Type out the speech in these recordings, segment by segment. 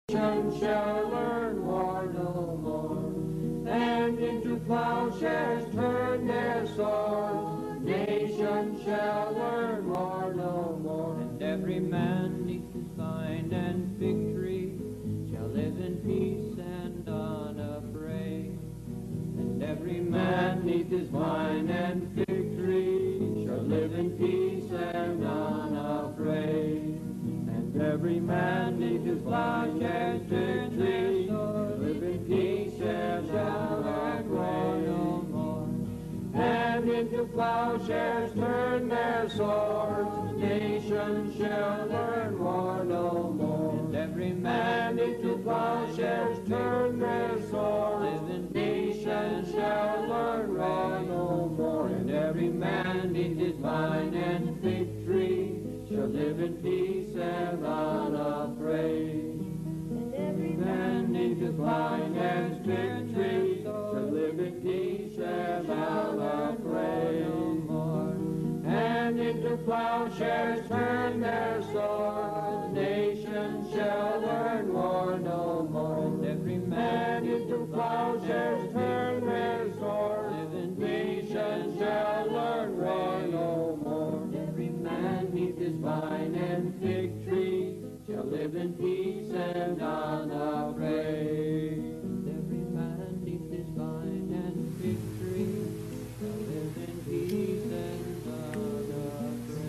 Nation shall learn war no more, and into plowshares turn their swords. Nation shall learn war no more, and every man neath his vine and fig tree shall live in peace and unafraid. And every man neath his vine and fig tree shall live in peace and unafraid. And every man neath his plowshares fig tree shall live in peace and shall learn war no more. and into plowshares turn their swords. Nation shall learn war no more, And every and man into plowshares turn their swords. live in Nation shall learn war no more, and every man neath his vine and fig tree shall live in peace and unafraid. And every Man neath his vine and fig tree shall live in peace and unafraid. And into plowshares turn their swords. Nation shall learn war no more. And every man And into plowshares turn their swords. Nation shall learn war no more. Every man neath his vine and fig tree shall live in peace and unafraid. And every man neath his vine and fig tree shall live in peace and unafraid.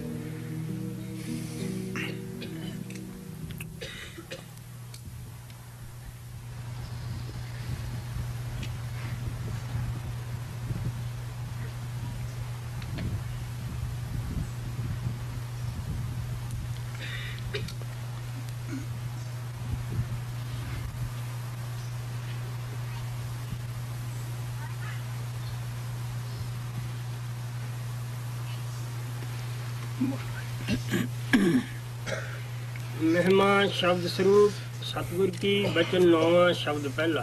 महिमा शब्द स्वरूप सतगुर की बचन नौवां शब्द पहला।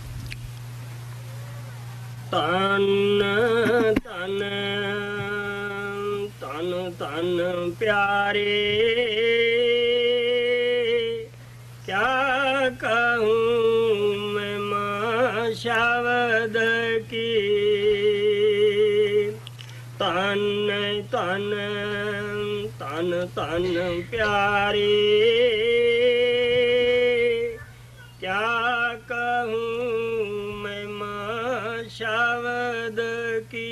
तन तन तन तन प्यारे क्या कहूँ महिमा शब्द की। तन तन तन तन प्यारे क्या कहूँ महिमा शब्द की।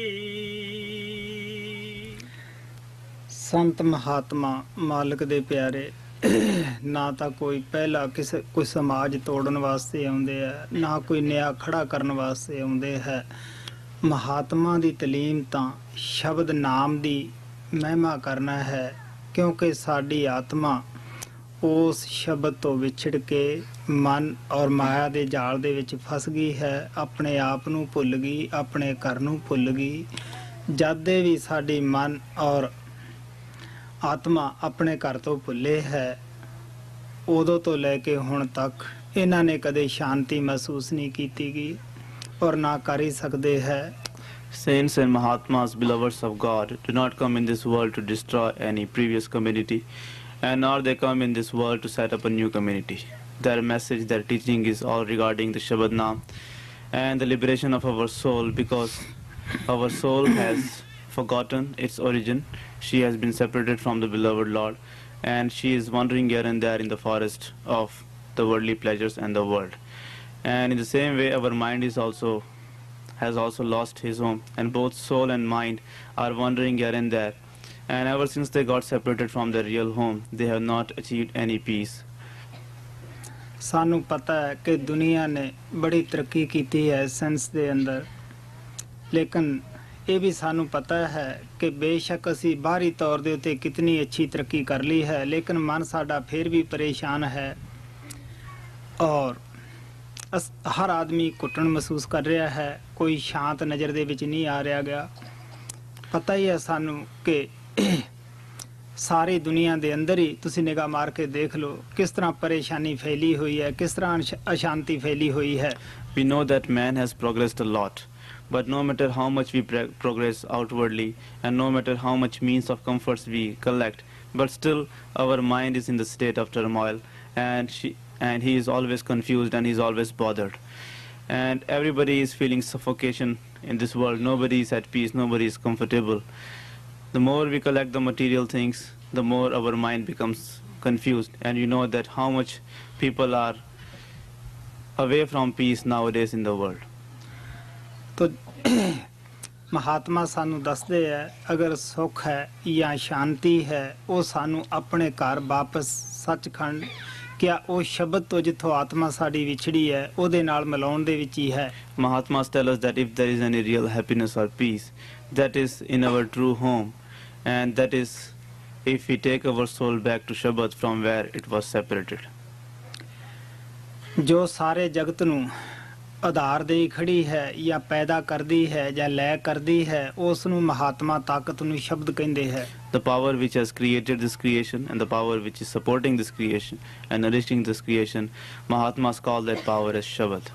संत महात्मा मालिक दे प्यारे ना तो कोई पहला कोई समाज तोड़न वास्ते आउंदे है, ना कोई नया खड़ा करन वास्ते आउंदे है। महात्मा दी तलीम तां शब्द नाम दी महिमा करना है, क्योंकि साडी आत्मा उस शब्द तो विछड़ के मन और माया दे जाल दे विच फस गई है। अपने आप नूं भुल गई, अपने घर नूं भुल गई। जद दे भी साडी मन और आत्मा अपने घर तो भुले है, उदों तो लैके हुण तक इन्हां ने कदे शांति महसूस नहीं कीती गई और ना कर ही सकते है। Saints and Mahatmas, beloveds of God, do not come in this world to destroy any previous community, and nor they come in this world to set up a new community. Their message, their teaching is all regarding the Shabad Naam and the liberation of our soul, because our soul has forgotten its origin. She has been separated from the beloved Lord, and she is wandering here and there in the forest of the worldly pleasures and the world. And in the same way, our mind has also lost his home, and both soul and mind are wandering here and there. And ever since they got separated from their real home, they have not achieved any peace. सानू पता है कि दुनिया ने बड़ी तरक्की की है साइंस दे अंदर, लेकिन ये भी सानू पता है कि बेशक असी बाहरी तौर दे उते कितनी अच्छी तरक्की कर ली है, लेकिन मन साडा फिर भी परेशान है और हर आदमी घुटन महसूस कर रहा है। कोई शांत नज़र दे विच नहीं आ रहा गया। पता ही है सानू कि सारी दुनिया दे अंदर ही तुसी निगाह मार के देख लो किस तरह परेशानी फैली हुई है, किस तरह अशांति फैली हुई है। We know that man has progressed a lot, but no matter how much we progress outwardly, and no matter how much means of comforts we collect, but still our mind is in the state of turmoil, and and he is always confused and he's always bothered. And everybody is feeling suffocation in this world. Nobody is at peace, nobody is comfortable. The more we collect the material things, the more our mind becomes confused. And you know that how much people are away from peace nowadays in the world. ਤੋ ਮਹਾਤਮਾ ਸਾਨੂੰ ਦੱਸਦੇ ਹੈ ਅਗਰ ਸੁੱਖ ਹੈ ਜਾਂ ਸ਼ਾਂਤੀ ਹੈ ਉਹ ਸਾਨੂੰ ਆਪਣੇ ਘਰ ਵਾਪਸ ਸੱਚਖੰਡ ਕਿਆ ਉਹ ਸ਼ਬਦ ਤੋਂ ਜਿੱਥੋਂ ਆਤਮਾ ਸਾਡੀ ਵਿਛੜੀ ਹੈ ਉਹਦੇ ਨਾਲ ਮਿਲਾਉਣ ਦੇ ਵਿੱਚ ਹੀ ਹੈ। Mahatmas tell us that if there is any real happiness or peace, that is in our true home, and that is if we take our soul back to Shabad from where it was separated. ਜੋ ਸਾਰੇ ਜਗਤ ਨੂੰ ਆਧਾਰ ਦੇ ਖੜੀ ਹੈ ਜਾਂ ਪੈਦਾ ਕਰਦੀ ਹੈ ਜਾਂ ਲੈ ਕਰਦੀ ਹੈ ਉਸ ਨੂੰ ਮਹਾਤਮਾ ਤਾਕਤ ਨੂੰ ਸ਼ਬਦ ਕਹਿੰਦੇ ਹੈ। The power which has created this creation and the power which is supporting this creation and nourishing this creation, Mahatmas call that power as Shabad.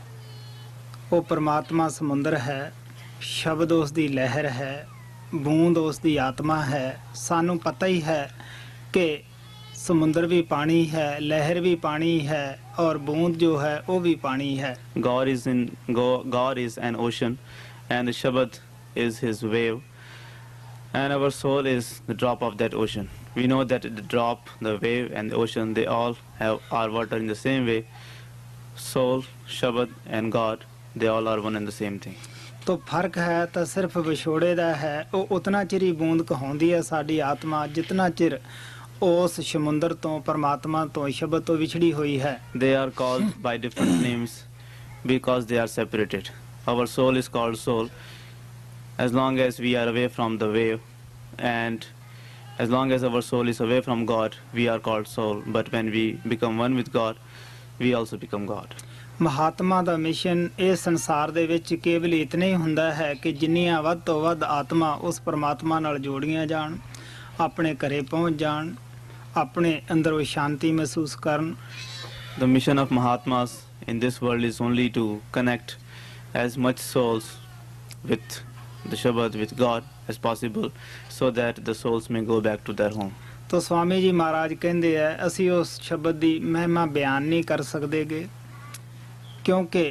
ਉਹ ਪਰਮਾਤਮਾ ਸਮੁੰਦਰ ਹੈ, ਸ਼ਬਦ ਉਸ ਦੀ ਲਹਿਰ ਹੈ, ਬੂੰਦ ਉਸ ਦੀ ਆਤਮਾ ਹੈ। ਸਾਨੂੰ ਪਤਾ ਹੀ ਹੈ ਕਿ ਸਮੁੰਦਰ ਵੀ ਪਾਣੀ ਹੈ, ਲਹਿਰ ਵੀ ਪਾਣੀ ਹੈ और बूंद जो है वो भी पानी है। God is an ocean, and the Shabad is his wave, and our soul is the drop of that ocean. We know that the drop, the wave, and the ocean, they all are water in the same way. Soul, Shabad, and God, they all are one and the same thing. तो फर्क है तो सिर्फ विछोड़े दा है। वो उतना चिर ही बूंद कहाउंदी है साडी आत्मा जितना चिर ਉਸ ਸਮੁੰਦਰ ਤੋਂ ਪਰਮਾਤਮਾ ਤੋਂ ਸ਼ਬਦ ਤੋਂ ਵਿਛੜੀ ਹੋਈ ਹੈ। They are called by different names because they are separated. Our soul is called soul as long as we are away from the wave, and as long as our soul is away from God, we are called soul. But when we become one with God, we also become God. ਮਹਾਤਮਾ ਦਾ mission ਇਸ ਸੰਸਾਰ ਦੇ ਵਿੱਚ ਕੇਵਲ ਇਤਨਾ ਹੀ ਹੁੰਦਾ ਹੈ ਕਿ ਜਿੰਨੀਆਂ ਵੱਧ ਤੋਂ ਵੱਧ ਆਤਮਾ ਉਸ ਪਰਮਾਤਮਾ ਨਾਲ ਜੋੜੀਆਂ ਜਾਣ, ਆਪਣੇ ਘਰੇ ਪਹੁੰਚ ਜਾਣ, ਆਪਣੇ ਅੰਦਰੋਂ ਸ਼ਾਂਤੀ ਮਹਿਸੂਸ ਕਰਨ। The mission of Mahatmas in this world is only to connect as much souls with the Shabad, with God as possible, so that the souls may go back to their home. तो स्वामी जी महाराज कहते हैं ਅਸੀਂ ਉਸ ਸ਼ਬਦ ਦੀ ਮਹਿਮਾ ਬਿਆਨ ਨਹੀਂ ਕਰ ਸਕਦੇਗੇ ਕਿਉਂਕਿ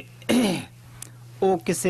ਉਹ ਕਿਸੇ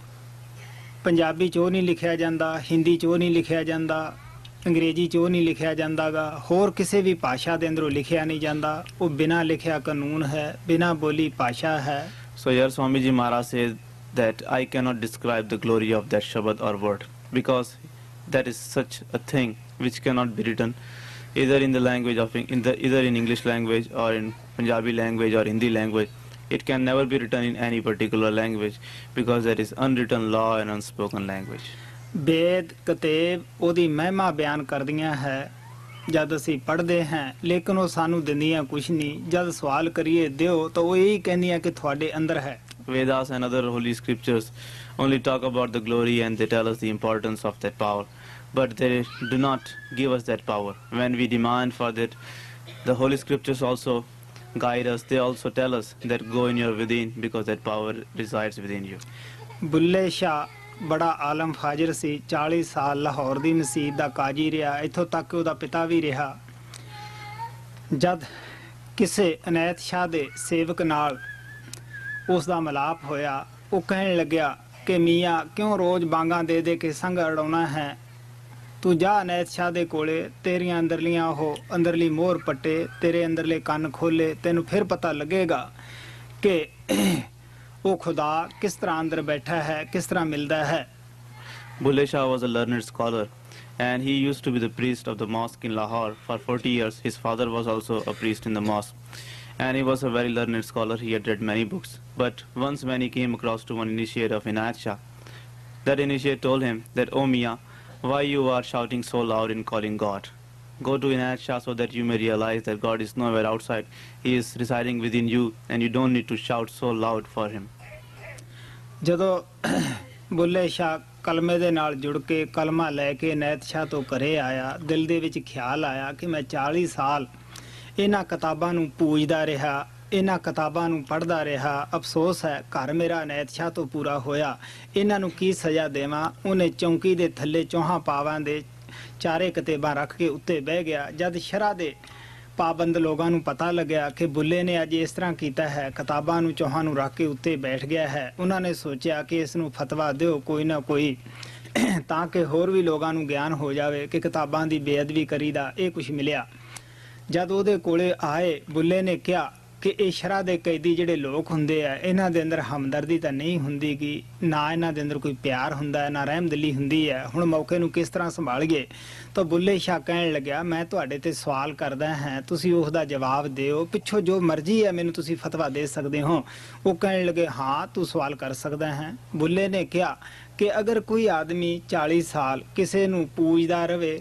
ਪੰਜਾਬੀ 'ਚ ਉਹ ਨਹੀਂ ਲਿਖਿਆ ਜਾਂਦਾ, ਹਿੰਦੀ 'ਚ ਉਹ ਨਹੀਂ ਲਿਖਿਆ ਜਾਂਦਾ, अंग्रेजी च नहीं लिखा जाता गा, होर किसी भी भाषा के अंदरों लिखा नहीं जाता। वो बिना लिखा कानून है, बिना बोली भाषा है। So here Swami Ji Maharaj says that I cannot describe the glory of that Shabad or word, because that is such a thing which cannot be written either in the language of either in English language or in Punjabi language or Hindi language. It can never be written in any particular language because that is unwritten law and unspoken language. वेद कतेब ਉਹਦੀ ਮਹਿਮਾ ਬਿਆਨ ਕਰਦੀਆਂ ਹੈ ਜਦ ਅਸੀਂ ਪੜ੍ਹਦੇ ਹਾਂ, ਲੇਕਿਨ ਉਹ ਸਾਨੂੰ ਦਿੰਦੀਆਂ ਕੁਛ ਨਹੀਂ। ਜਦ ਸਵਾਲ ਕਰੀਏ ਦਿਓ ਤਾਂ ਉਹ ਇਹੀ ਕਹਿੰਦੀਆਂ ਕਿ ਤੁਹਾਡੇ ਅੰਦਰ ਹੈ। Vedas and other holy scriptures only talk about the glory and they tell us the importance of that power, but they do not give us that power. When we demand for that, the holy scriptures also guide us. They also tell us that go in your within because that power resides within you. Bulleh Shah बड़ा आलम फाजिर सी, 40 साल लाहौर दी मसीत दा काजी रहा, इथों तक उहदा पिता भी रहा। जद किसे अनैत शाह दे सेवक नाल उस दा मिलाप होया, वो कहन लग्या कि मियाँ क्यों रोज़ बांगा दे दे के संग अड़ाउणा है, तू जा अनैत शाह दे कोले, तेरियां अंदरलियां हो अंदरली मोहर पट्टे, तेरे अंदरले कन्न खोले, तेनू फिर पता लगेगा कि वो खुदा किस तरह अंदर बैठा है, किस तरह मिलता है। Bulle Shah was a learned scholar and he used to be the priest of the mosque in Lahore for 40 years. His father was also a priest in the mosque and he was a very learned scholar. He had read many books. But once when he came across to one initiate of Inayat Shah, that initiate told him that, "Oh Miya, why you are shouting so loud in calling God? Go to Inayat Shah so that you may realize that God is nowhere outside. He is residing within you and you don't need to shout so loud for him." ਜਦੋਂ ਬੁੱਲੇ ਸ਼ਾਹ ਕਲਮੇ ਦੇ ਨਾਲ ਜੁੜ ਕੇ ਕਲਮਾ ਲੈ ਕੇ ਨੈਤ ਸ਼ਾਹ ਤੋਂ ਘਰੇ ਆਇਆ, ਦਿਲ ਦੇ ਵਿੱਚ ਖਿਆਲ ਆਇਆ ਕਿ ਮੈਂ 40 ਸਾਲ ਇਹਨਾਂ ਕਿਤਾਬਾਂ ਨੂੰ ਪੂਜਦਾ ਰਿਹਾ, ਇਹਨਾਂ ਕਿਤਾਬਾਂ ਨੂੰ ਪੜ੍ਹਦਾ ਰਿਹਾ। ਅਫਸੋਸ ਹੈ ਘਰ ਮੇਰਾ ਨੈਤ ਸ਼ਾਹ ਤੋਂ ਪੂਰਾ ਹੋਇਆ, ਇਹਨਾਂ ਨੂੰ ਕੀ ਸਜ਼ਾ ਦੇਵਾਂ। ਉਹਨੇ ਚੌਂਕੀ ਦੇ ਥੱਲੇ ਚੌਹਾਂ ਪਾਵਾਂ ਦੇ ਚਾਰੇ ਕਿਤਾਬਾਂ ਰੱਖ ਕੇ ਉੱਤੇ ਬਹਿ ਗਿਆ। ਜਦ ਸ਼ਰ੍ਹਾ ਦੇ ਪਾਬੰਦ ਲੋਕਾਂ ਨੂੰ ਪਤਾ ਲੱਗਿਆ ਕਿ ਬੁੱਲੇ ਨੇ ਅੱਜ ਇਸ ਤਰ੍ਹਾਂ ਕੀਤਾ ਹੈ, ਕਿਤਾਬਾਂ ਨੂੰ ਚੌਹਾਂ ਨੂੰ ਰੱਖ ਕੇ ਉੱਤੇ ਬੈਠ ਗਿਆ ਹੈ, ਉਹਨਾਂ ਨੇ ਸੋਚਿਆ ਕਿ ਇਸ ਨੂੰ ਫਤਵਾ ਦਿਓ ਕੋਈ ਨਾ ਕੋਈ, ਤਾਂ ਕਿ ਹੋਰ ਵੀ ਲੋਕਾਂ ਨੂੰ ਗਿਆਨ ਹੋ ਜਾਵੇ ਕਿ ਕਿਤਾਬਾਂ ਦੀ ਬੇਅਦਬੀ ਕਰੀਦਾ। ਇਹ ਕੁਝ ਮਿਲਿਆ। ਜਦ ਉਹਦੇ ਕੋਲੇ ਆਏ, ਬੁੱਲੇ ਨੇ ਕਿਹਾ ਕਿ ਇਹ ਸ਼ਰ੍ਹਾ ਦੇ ਕੈਦੀ ਜਿਹੜੇ ਲੋਕ ਹੁੰਦੇ ਆ, ਇਹਨਾਂ ਦੇ ਅੰਦਰ ਹਮਦਰਦੀ ਤਾਂ ਨਹੀਂ ਹੁੰਦੀ ਕਿ ਨਾ ਇਹਨਾਂ ਦੇ ਅੰਦਰ ਕੋਈ ਪਿਆਰ ਹੁੰਦਾ ਹੈ, ਨਾ ਰਹਿਮਦਿਲੀ ਹੁੰਦੀ ਹੈ, ਹੁਣ ਮੌਕੇ ਨੂੰ ਕਿਸ ਤਰ੍ਹਾਂ ਸੰਭਾਲੀਏ। ਤਾਂ ਬੁੱਲੇ ਸ਼ਾਹ ਕਹਿਣ ਲੱਗਿਆ, ਮੈਂ ਤੁਹਾਡੇ ਤੇ ਸਵਾਲ ਕਰਦਾ ਹਾਂ, ਤੁਸੀਂ ਉਸ ਦਾ ਜਵਾਬ ਦਿਓ, ਪਿੱਛੋਂ ਜੋ ਮਰਜ਼ੀ ਹੈ ਮੈਨੂੰ ਤੁਸੀਂ ਫਤਵਾ ਦੇ ਸਕਦੇ ਹੋ। ਉਹ ਕਹਿਣ ਲੱਗੇ, ਹਾਂ ਤੂੰ ਸਵਾਲ ਕਰ ਸਕਦਾ ਹੈ। ਬੁੱਲੇ ਨੇ ਕਿਹਾ ਕਿ ਅਗਰ ਕੋਈ ਆਦਮੀ 40 ਸਾਲ ਕਿਸੇ ਨੂੰ ਪੂਜਦਾ ਰਵੇ,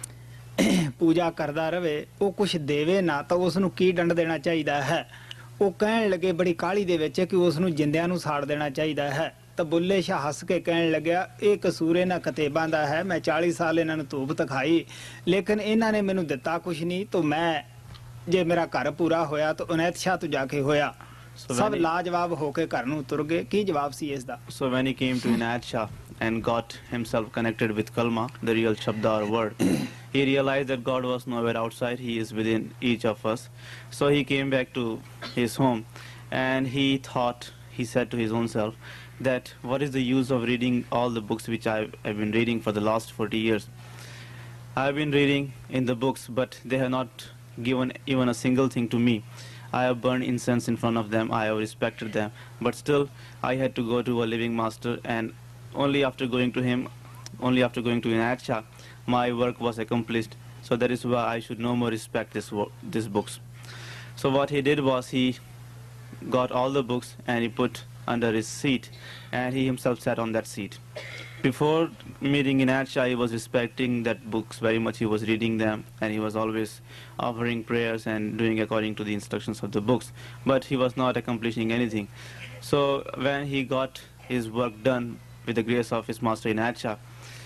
ਪੂਜਾ ਕਰਦਾ ਰਵੇ, ਉਹ ਕੁਛ ਦੇਵੇ ਨਾ, ਤਾਂ ਉਸ ਨੂੰ ਕੀ ਦੰਡ ਦੇਣਾ ਚਾਹੀਦਾ ਹੈ। ਉਹ ਕਹਿਣ ਲੱਗੇ ਬੜੀ ਕਾਹਲੀ ਦੇ ਵਿੱਚ ਕਿ ਉਸ ਨੂੰ ਜਿੰਦਿਆਂ ਨੂੰ ਸਾੜ ਦੇਣਾ ਚਾਹੀਦਾ ਹੈ। ਤਾਂ ਬੁੱਲੇ ਸ਼ਾਹ ਹੱਸ ਕੇ ਕਹਿਣ ਲੱਗਿਆ, ਇਹ ਕਸੂਰ ਇਹਨਾਂ ਕਤੇਬਾਂ ਦਾ ਹੈ, ਮੈਂ 40 ਸਾਲ ਇਹਨਾਂ ਨੂੰ ਧੂਪ ਦਿਖਾਈ, ਲੇਕਿਨ ਇਹਨਾਂ ਨੇ ਮੈਨੂੰ ਦਿੱਤਾ ਕੁਛ ਨਹੀਂ, ਤਾਂ ਮੈਂ ਜੇ ਮੇਰਾ ਘਰ ਪੂਰਾ ਹੋਇਆ ਤਾਂ ਉਨੈਤ ਸ਼ਾਹ ਤੋਂ ਜਾ ਕੇ ਹੋਇਆ। ਸਭ ਲਾਜਵਾਬ ਹੋ ਕੇ ਘਰ ਨੂੰ ਤੁਰ ਗਏ। ਕੀ ਜਵਾਬ ਸੀ ਇਸ ਦਾ? So when he came to Inayat Shah and got himself connected with Kalma, the real Shabda or word, he realized that God was nowhere outside, he is within each of us. So he came back to his home and he thought, he said to his own self, that what is the use of reading all the books which I've been reading for the last 40 years. I've been reading in the books, but they have not given even a single thing to me. I have burned incense in front of them, I have respected them, but still I had to go to a living master, and only after going to him, only after going to Inayat Shah, my work was accomplished. So that is why I should no more respect these books. So what he did was he got all the books and he put under his seat, and he himself sat on that seat. Before meeting Inayat Shah, he was respecting that books very much. He was reading them and he was always offering prayers and doing according to the instructions of the books. But he was not accomplishing anything. So when he got his work done with the grace of his master Inayat Shah,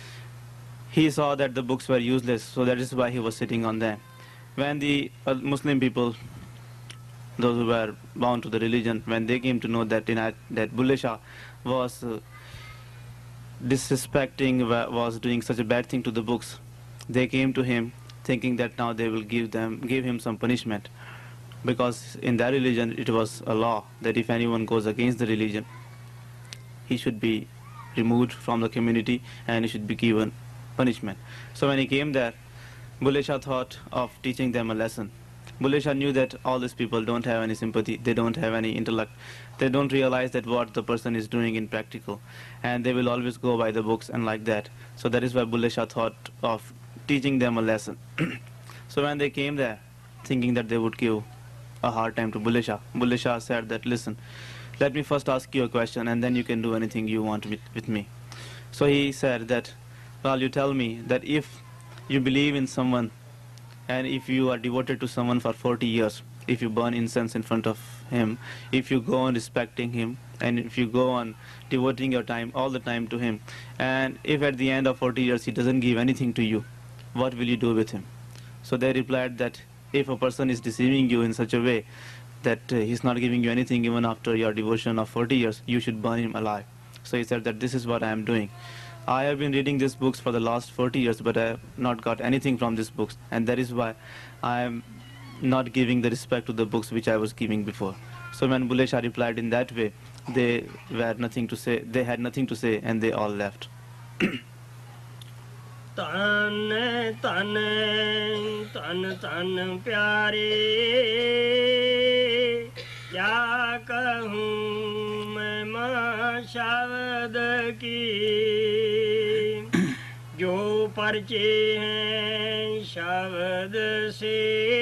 he saw that the books were useless. So that is why he was sitting on them. When the Muslim people, those who were bound to the religion, when they came to know that that Bulle Shah was disrespecting, was doing such a bad thing to the books, they came to him thinking that now they will give him some punishment, because in that religion it was a law that if anyone goes against the religion, he should be removed from the community and he should be given punishment. So when he came there, Bulle Shah thought of teaching them a lesson. Bulle Shah knew that all these people don't have any sympathy, they don't have any intellect, they don't realize that what the person is doing in practical, and they will always go by the books and like that. So that is why Bulle Shah thought of teaching them a lesson. So when they came there, thinking that they would give a hard time to Bulle Shah said that, listen, let me first ask you a question and then you can do anything you want with me. So he said that, well, you tell me that if you believe in someone and if you are devoted to someone for 40 years, if you burn incense in front of him, if you go on respecting him, and if you go on devoting your time all the time to him, and if at the end of 40 years he doesn't give anything to you, what will you do with him? So they replied that if a person is deceiving you in such a way that he's not giving you anything even after your devotion of 40 years, you should burn him alive. So he said that this is what I am doing. I have been reading these books for the last 40 years, but I have not got anything from these books, and that is why I am not giving the respect to the books which I was giving before. So when Bulle Shah replied in that way, they had nothing to say, and they all left. ਤਨ ਤਨ ਤਨ ਤਨ ਪਿਆਰੇ क्या कहूँ मैं माँ शब्द की जो परचे हैं शब्द से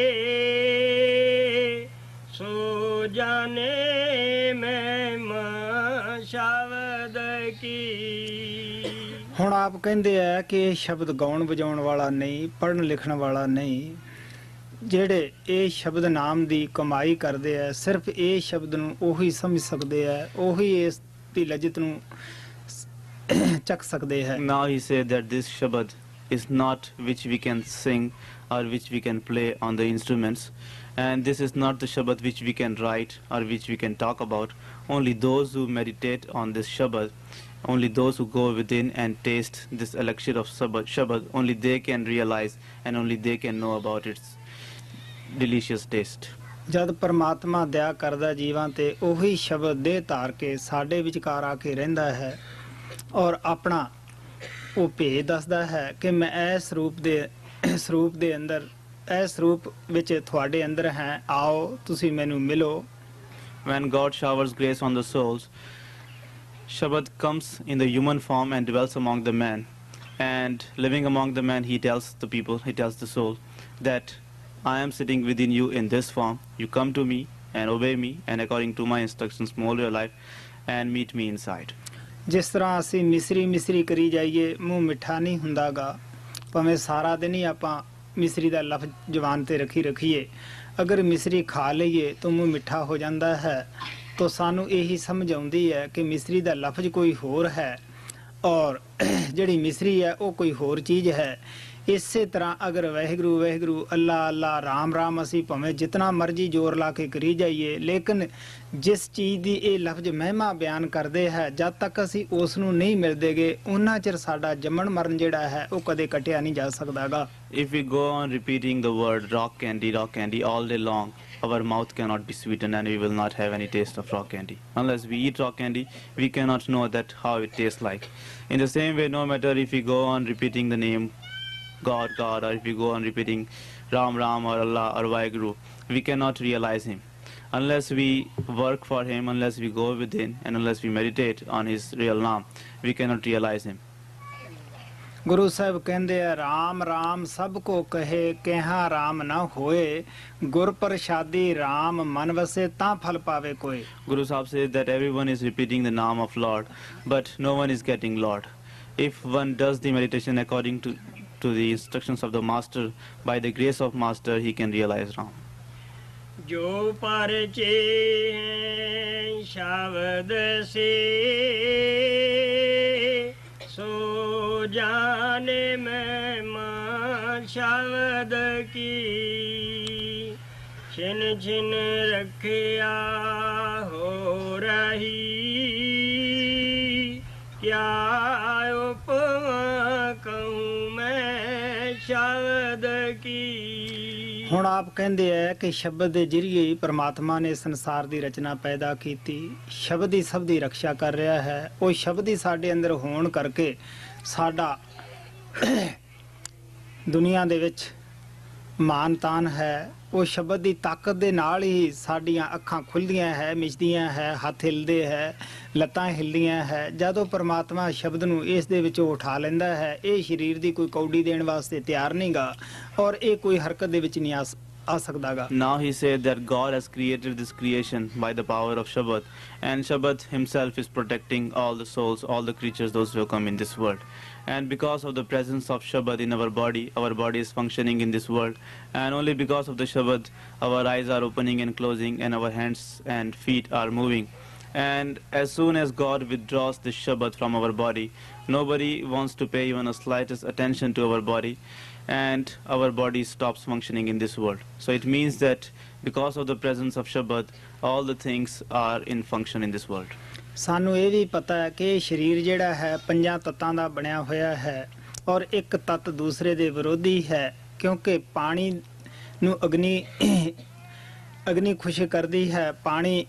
सो जाने मैं माँ शब्द की। ਹੁਣ ਆਪ ਕਹਿੰਦੇ ਆ ਕਿ ਇਹ ਸ਼ਬਦ ਗਾਉਣ ਵਜਾਉਣ ਵਾਲਾ ਨਹੀਂ, ਪੜ੍ਹਨ ਲਿਖਣ ਵਾਲਾ ਨਹੀਂ, ਜਿਹੜੇ ਇਹ ਸ਼ਬਦ ਨਾਮ ਦੀ ਕਮਾਈ ਕਰਦੇ ਆ ਸਿਰਫ ਇਹ ਸ਼ਬਦ ਨੂੰ ਉਹੀ ਸਮਝ ਸਕਦੇ ਆ, ਉਹੀ ਇਸ ਦੀ ਲਜਤ ਨੂੰ ਚੱਕ ਸਕਦੇ ਹੈ। Now he said that this shabad is not which we can sing or which we can play on the instruments, and this is not the shabad which we can write or which we can talk about. Only those who meditate on this shabad, only those who go within and taste this elixir of shabad, only they can realize and only they can know about its delicious taste. ਜਦ ਪਰਮਾਤਮਾ ਦਇਆ ਕਰਦਾ ਜੀਵਾਂ ਤੇ ਉਹੀ ਸ਼ਬਦ ਦੇਹ ਧਾਰ ਕੇ ਸਾਡੇ ਵਿਚਕਾਰ ਆ ਕੇ ਰਹਿੰਦਾ ਹੈ ਔਰ ਆਪਣਾ ਉਹ ਭੇਦ ਦੱਸਦਾ ਹੈ ਕਿ ਮੈਂ ਇਸ ਸਰੂਪ ਦੇ ਅੰਦਰ ਇਸ ਰੂਪ ਵਿੱਚ ਤੁਹਾਡੇ ਅੰਦਰ ਹੈ, ਆਓ ਤੁਸੀਂ ਮੈਨੂੰ ਮਿਲੋ. When God showers grace on the souls, Shabad comes in the human form and dwells among the men. And living among the men, he tells the people, he tells the soul, that I am sitting within you in this form. You come to me and obey me, and according to my instructions, mold your life and meet me inside. ਜਿਸ ਤਰ੍ਹਾਂ ਅਸੀਂ ਮਿਸਰੀ ਕਰੀ ਜਾਈਏ, ਮੂੰਹ ਮਿੱਠਾ ਨਹੀਂ ਹੁੰਦਾਗਾ. ਭਾਵੇਂ ਸਾਰਾ ਦਿਨ ਹੀ ਆਪਾਂ ਮਿਸਰੀ ਦਾ ਲਫ਼ਜ਼ ਜ਼ੁਬਾਨ ਤੇ ਰੱਖੀਏ, ਅਗਰ ਮਿਸਰੀ ਖਾ ਲਈਏ ਤਾਂ ਮੂੰਹ ਮਿੱਠਾ ਹੋ ਜਾਂਦਾ ਹੈ. ਤਾਂ ਸਾਨੂੰ ਇਹੀ ਸਮਝ ਆਉਂਦੀ ਹੈ ਕਿ ਮਿਸਰੀ ਦਾ ਲਫ਼ਜ਼ ਕੋਈ ਹੋਰ ਹੈ ਔਰ ਜਿਹੜੀ ਮਿਸਰੀ ਹੈ ਉਹ ਕੋਈ ਹੋਰ ਚੀਜ਼ ਹੈ. ਇਸੇ ਤਰ੍ਹਾਂ ਅਗਰ ਵਾਹਿਗੁਰੂ ਅੱਲਾ ਅੱਲਾ ਰਾਮ ਅਸੀਂ ਭਾਵੇਂ ਜਿਤਨਾ ਮਰਜ਼ੀ ਜ਼ੋਰ ਲਾ ਕੇ ਕਰੀ ਜਾਈਏ, ਲੇਕਿਨ ਜਿਸ ਚੀਜ਼ ਦੀ ਇਹ ਲਫ਼ਜ਼ ਮਹਿਮਾ ਬਿਆਨ ਕਰਦੇ ਹੈ, ਜਦ ਤੱਕ ਅਸੀਂ ਉਸ ਨੂੰ ਨਹੀਂ ਮਿਲਦੇਗੇ ਉਹਨਾਂ ਚਿਰ ਸਾਡਾ ਜੰਮਣ ਮਰਨ ਜਿਹੜਾ ਹੈ ਉਹ ਕਦੇ ਕੱਟਿਆ ਨਹੀਂ ਜਾ ਸਕਦਾਗਾ. If we go on repeating the word rock candy all day long, our mouth cannot be sweetened and we will not have any taste of rock candy. Unless we eat rock candy, we cannot know that how it tastes like. In the same way, no matter if we go on repeating the name God, or if we go on repeating Ram or Allah or Vaheguru, we cannot realize Him. Unless we work for Him, unless we go within, and unless we meditate on His real name, we cannot realize Him. Guru Sahib ਕਹਿੰਦੇ ਆ, ਰਾਮ ਸਭ ਕੋ ਕਹੇ, ਕਿਹਾ ਰਾਮ ਨਾ ਹੋਏ, ਗੁਰ ਪ੍ਰਸਾਦੀ ਰਾਮ ਮਨ ਵਸੇ ਤਾਂ ਫਲ ਪਾਵੇ ਕੋਏ. Guru Sahib says that everyone is repeating the name of Lord, but no one is getting Lord. If one does the meditation according to the instructions of the Master, by the grace of Master, he can realize Ram. ਜੋ ਪਰਚੇ ਸ਼ਬਦ ਸੇ ਸੋ ਜਾਣੇ ਮਹਿਮਾ ਸ਼ਬਦ ਕੀ, ਛਿਨ ਛਿਨ ਰੱਖਿਆ ਹੋ ਰਹੀ, ਕਿਆ ਉਪਮਾ ਕਹੂੰ ਮੈਂ ਸ਼ਬਦ ਕੀ. ਹੁਣ ਆਪ ਕਹਿੰਦੇ ਹੈ ਕਿ ਸ਼ਬਦ ਦੇ ਜ਼ਰੀਏ ਹੀ ਪਰਮਾਤਮਾ ਨੇ ਸੰਸਾਰ ਦੀ ਰਚਨਾ ਪੈਦਾ ਕੀਤੀ. ਸ਼ਬਦ ਹੀ ਸਭ ਦੀ ਰੱਖਿਆ ਕਰ ਰਿਹਾ ਹੈ. ਉਹ ਸ਼ਬਦ ਹੀ ਸਾਡੇ ਅੰਦਰ ਹੋਣ ਕਰਕੇ ਸਾਡਾ ਦੁਨੀਆ ਦੇ ਵਿੱਚ ਮਾਨ ਤਾਨ ਹੈ. ਉਹ ਸ਼ਬਦ ਦੀ ਤਾਕਤ ਦੇ ਨਾਲ ਹੀ ਸਾਡੀਆਂ ਅੱਖਾਂ ਖੁੱਲ੍ਹਦੀਆਂ ਹੈ, ਮਿਚਦੀਆਂ ਹੈ, ਹੱਥ ਹਿਲਦੇ ਹੈ, ਲੱਤਾਂ ਹਿਲਦੀਆਂ ਹੈ. ਜਦੋਂ ਪਰਮਾਤਮਾ ਸ਼ਬਦ ਨੂੰ ਇਸ ਦੇ ਵਿੱਚੋਂ ਉਠਾ ਲੈਂਦਾ ਹੈ, ਇਹ ਸਰੀਰ ਦੀ ਕੋਈ ਕੌਡੀ ਦੇਣ ਵਾਸਤੇ ਤਿਆਰ ਨਹੀਂਗਾ ਔਰ ਇਹ ਕੋਈ ਹਰਕਤ ਦੇ ਵਿੱਚ ਨਹੀਂ ਆ ਸਕਦਾਗਾ. Now he said that God has created this creation by the power of Shabad, and Shabad himself is protecting all the souls, all the creatures, those who come in this world. And because of the presence of Shabad in our body is functioning in this world, and only because of the Shabad our eyes are opening and closing and our hands and feet are moving. And as soon as God withdraws the Shabad from our body, nobody wants to pay even a slightest attention to our body, and our body stops functioning in this world. So it means that because of the presence of Shabad, all the things are in function in this world. ਸਾਨੂੰ ਇਹ ਵੀ ਪਤਾ ਹੈ ਕਿ ਸਰੀਰ ਜਿਹੜਾ ਹੈ 5 ਤੱਤਾਂ ਦਾ ਬਣਿਆ ਹੋਇਆ ਹੈ ਔਰ ਇੱਕ ਤੱਤ ਦੂਸਰੇ ਦੇ ਵਿਰੋਧੀ ਹੈ, ਕਿਉਂਕਿ ਪਾਣੀ ਨੂੰ ਅਗਨੀ ਖੁਸ਼ ਕਰਦੀ ਹੈ. ਪਾਣੀ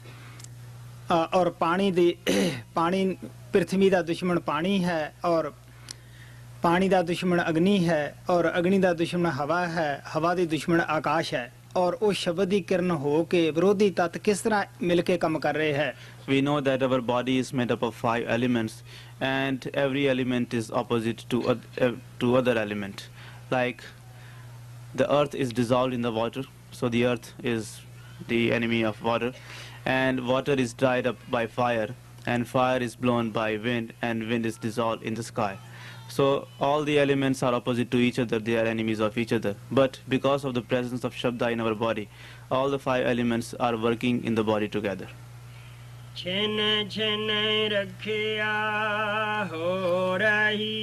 ਔਰ ਪਾਣੀ ਪ੍ਰਿਥਵੀ ਦਾ ਦੁਸ਼ਮਣ ਪਾਣੀ ਹੈ ਔਰ ਪਾਣੀ ਦਾ ਦੁਸ਼ਮਣ ਅਗਨੀ ਹੈ ਔਰ ਅਗਨੀ ਦਾ ਦੁਸ਼ਮਣ ਹਵਾ ਹੈ, ਹਵਾ ਦੀ ਦੁਸ਼ਮਣ ਆਕਾਸ਼ ਹੈ. ਔਰ ਉਹ ਸ਼ਬਦ ਦੀ ਕਿਰਨ ਹੋ ਕੇ ਵਿਰੋਧੀ ਤੱਤ ਕਿਸ ਤਰ੍ਹਾਂ ਮਿਲ ਕੇ ਕੰਮ ਕਰ ਰਹੇ ਹੈ. We know that our body is made up of 5 elements, and every element is opposite to other element. Like the earth is dissolved in the water, so the earth is the enemy of water, and water is dried up by fire, and fire is blown by wind, and wind is dissolved in the sky. So all the elements are opposite to each other, they are enemies of each other. But because of the presence of Shabda in our body, all the 5 elements are working in the body together. छिन छिन रखिया हो रही,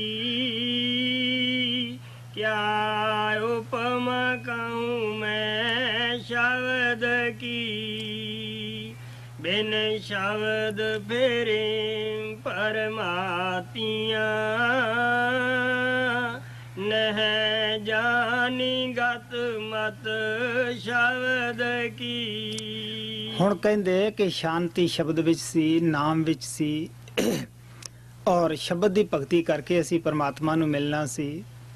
क्या उपमा कहूँ मैं शब्द की, बिन शब्द फिरे परमातियाँ, ਨਹਿ ਜਾਣੀ ਗਤ ਮਤ ਸ਼ਬਦ ਕੀ। ਹੁਣ ਕਹਿੰਦੇ ਕਿ ਸ਼ਾਂਤੀ ਸ਼ਬਦ ਵਿੱਚ ਸੀ, ਨਾਮ ਵਿੱਚ ਸੀ, ਔਰ ਸ਼ਬਦ ਦੀ ਭਗਤੀ ਕਰਕੇ ਅਸੀਂ ਪਰਮਾਤਮਾ ਨੂੰ ਮਿਲਣਾ ਸੀ।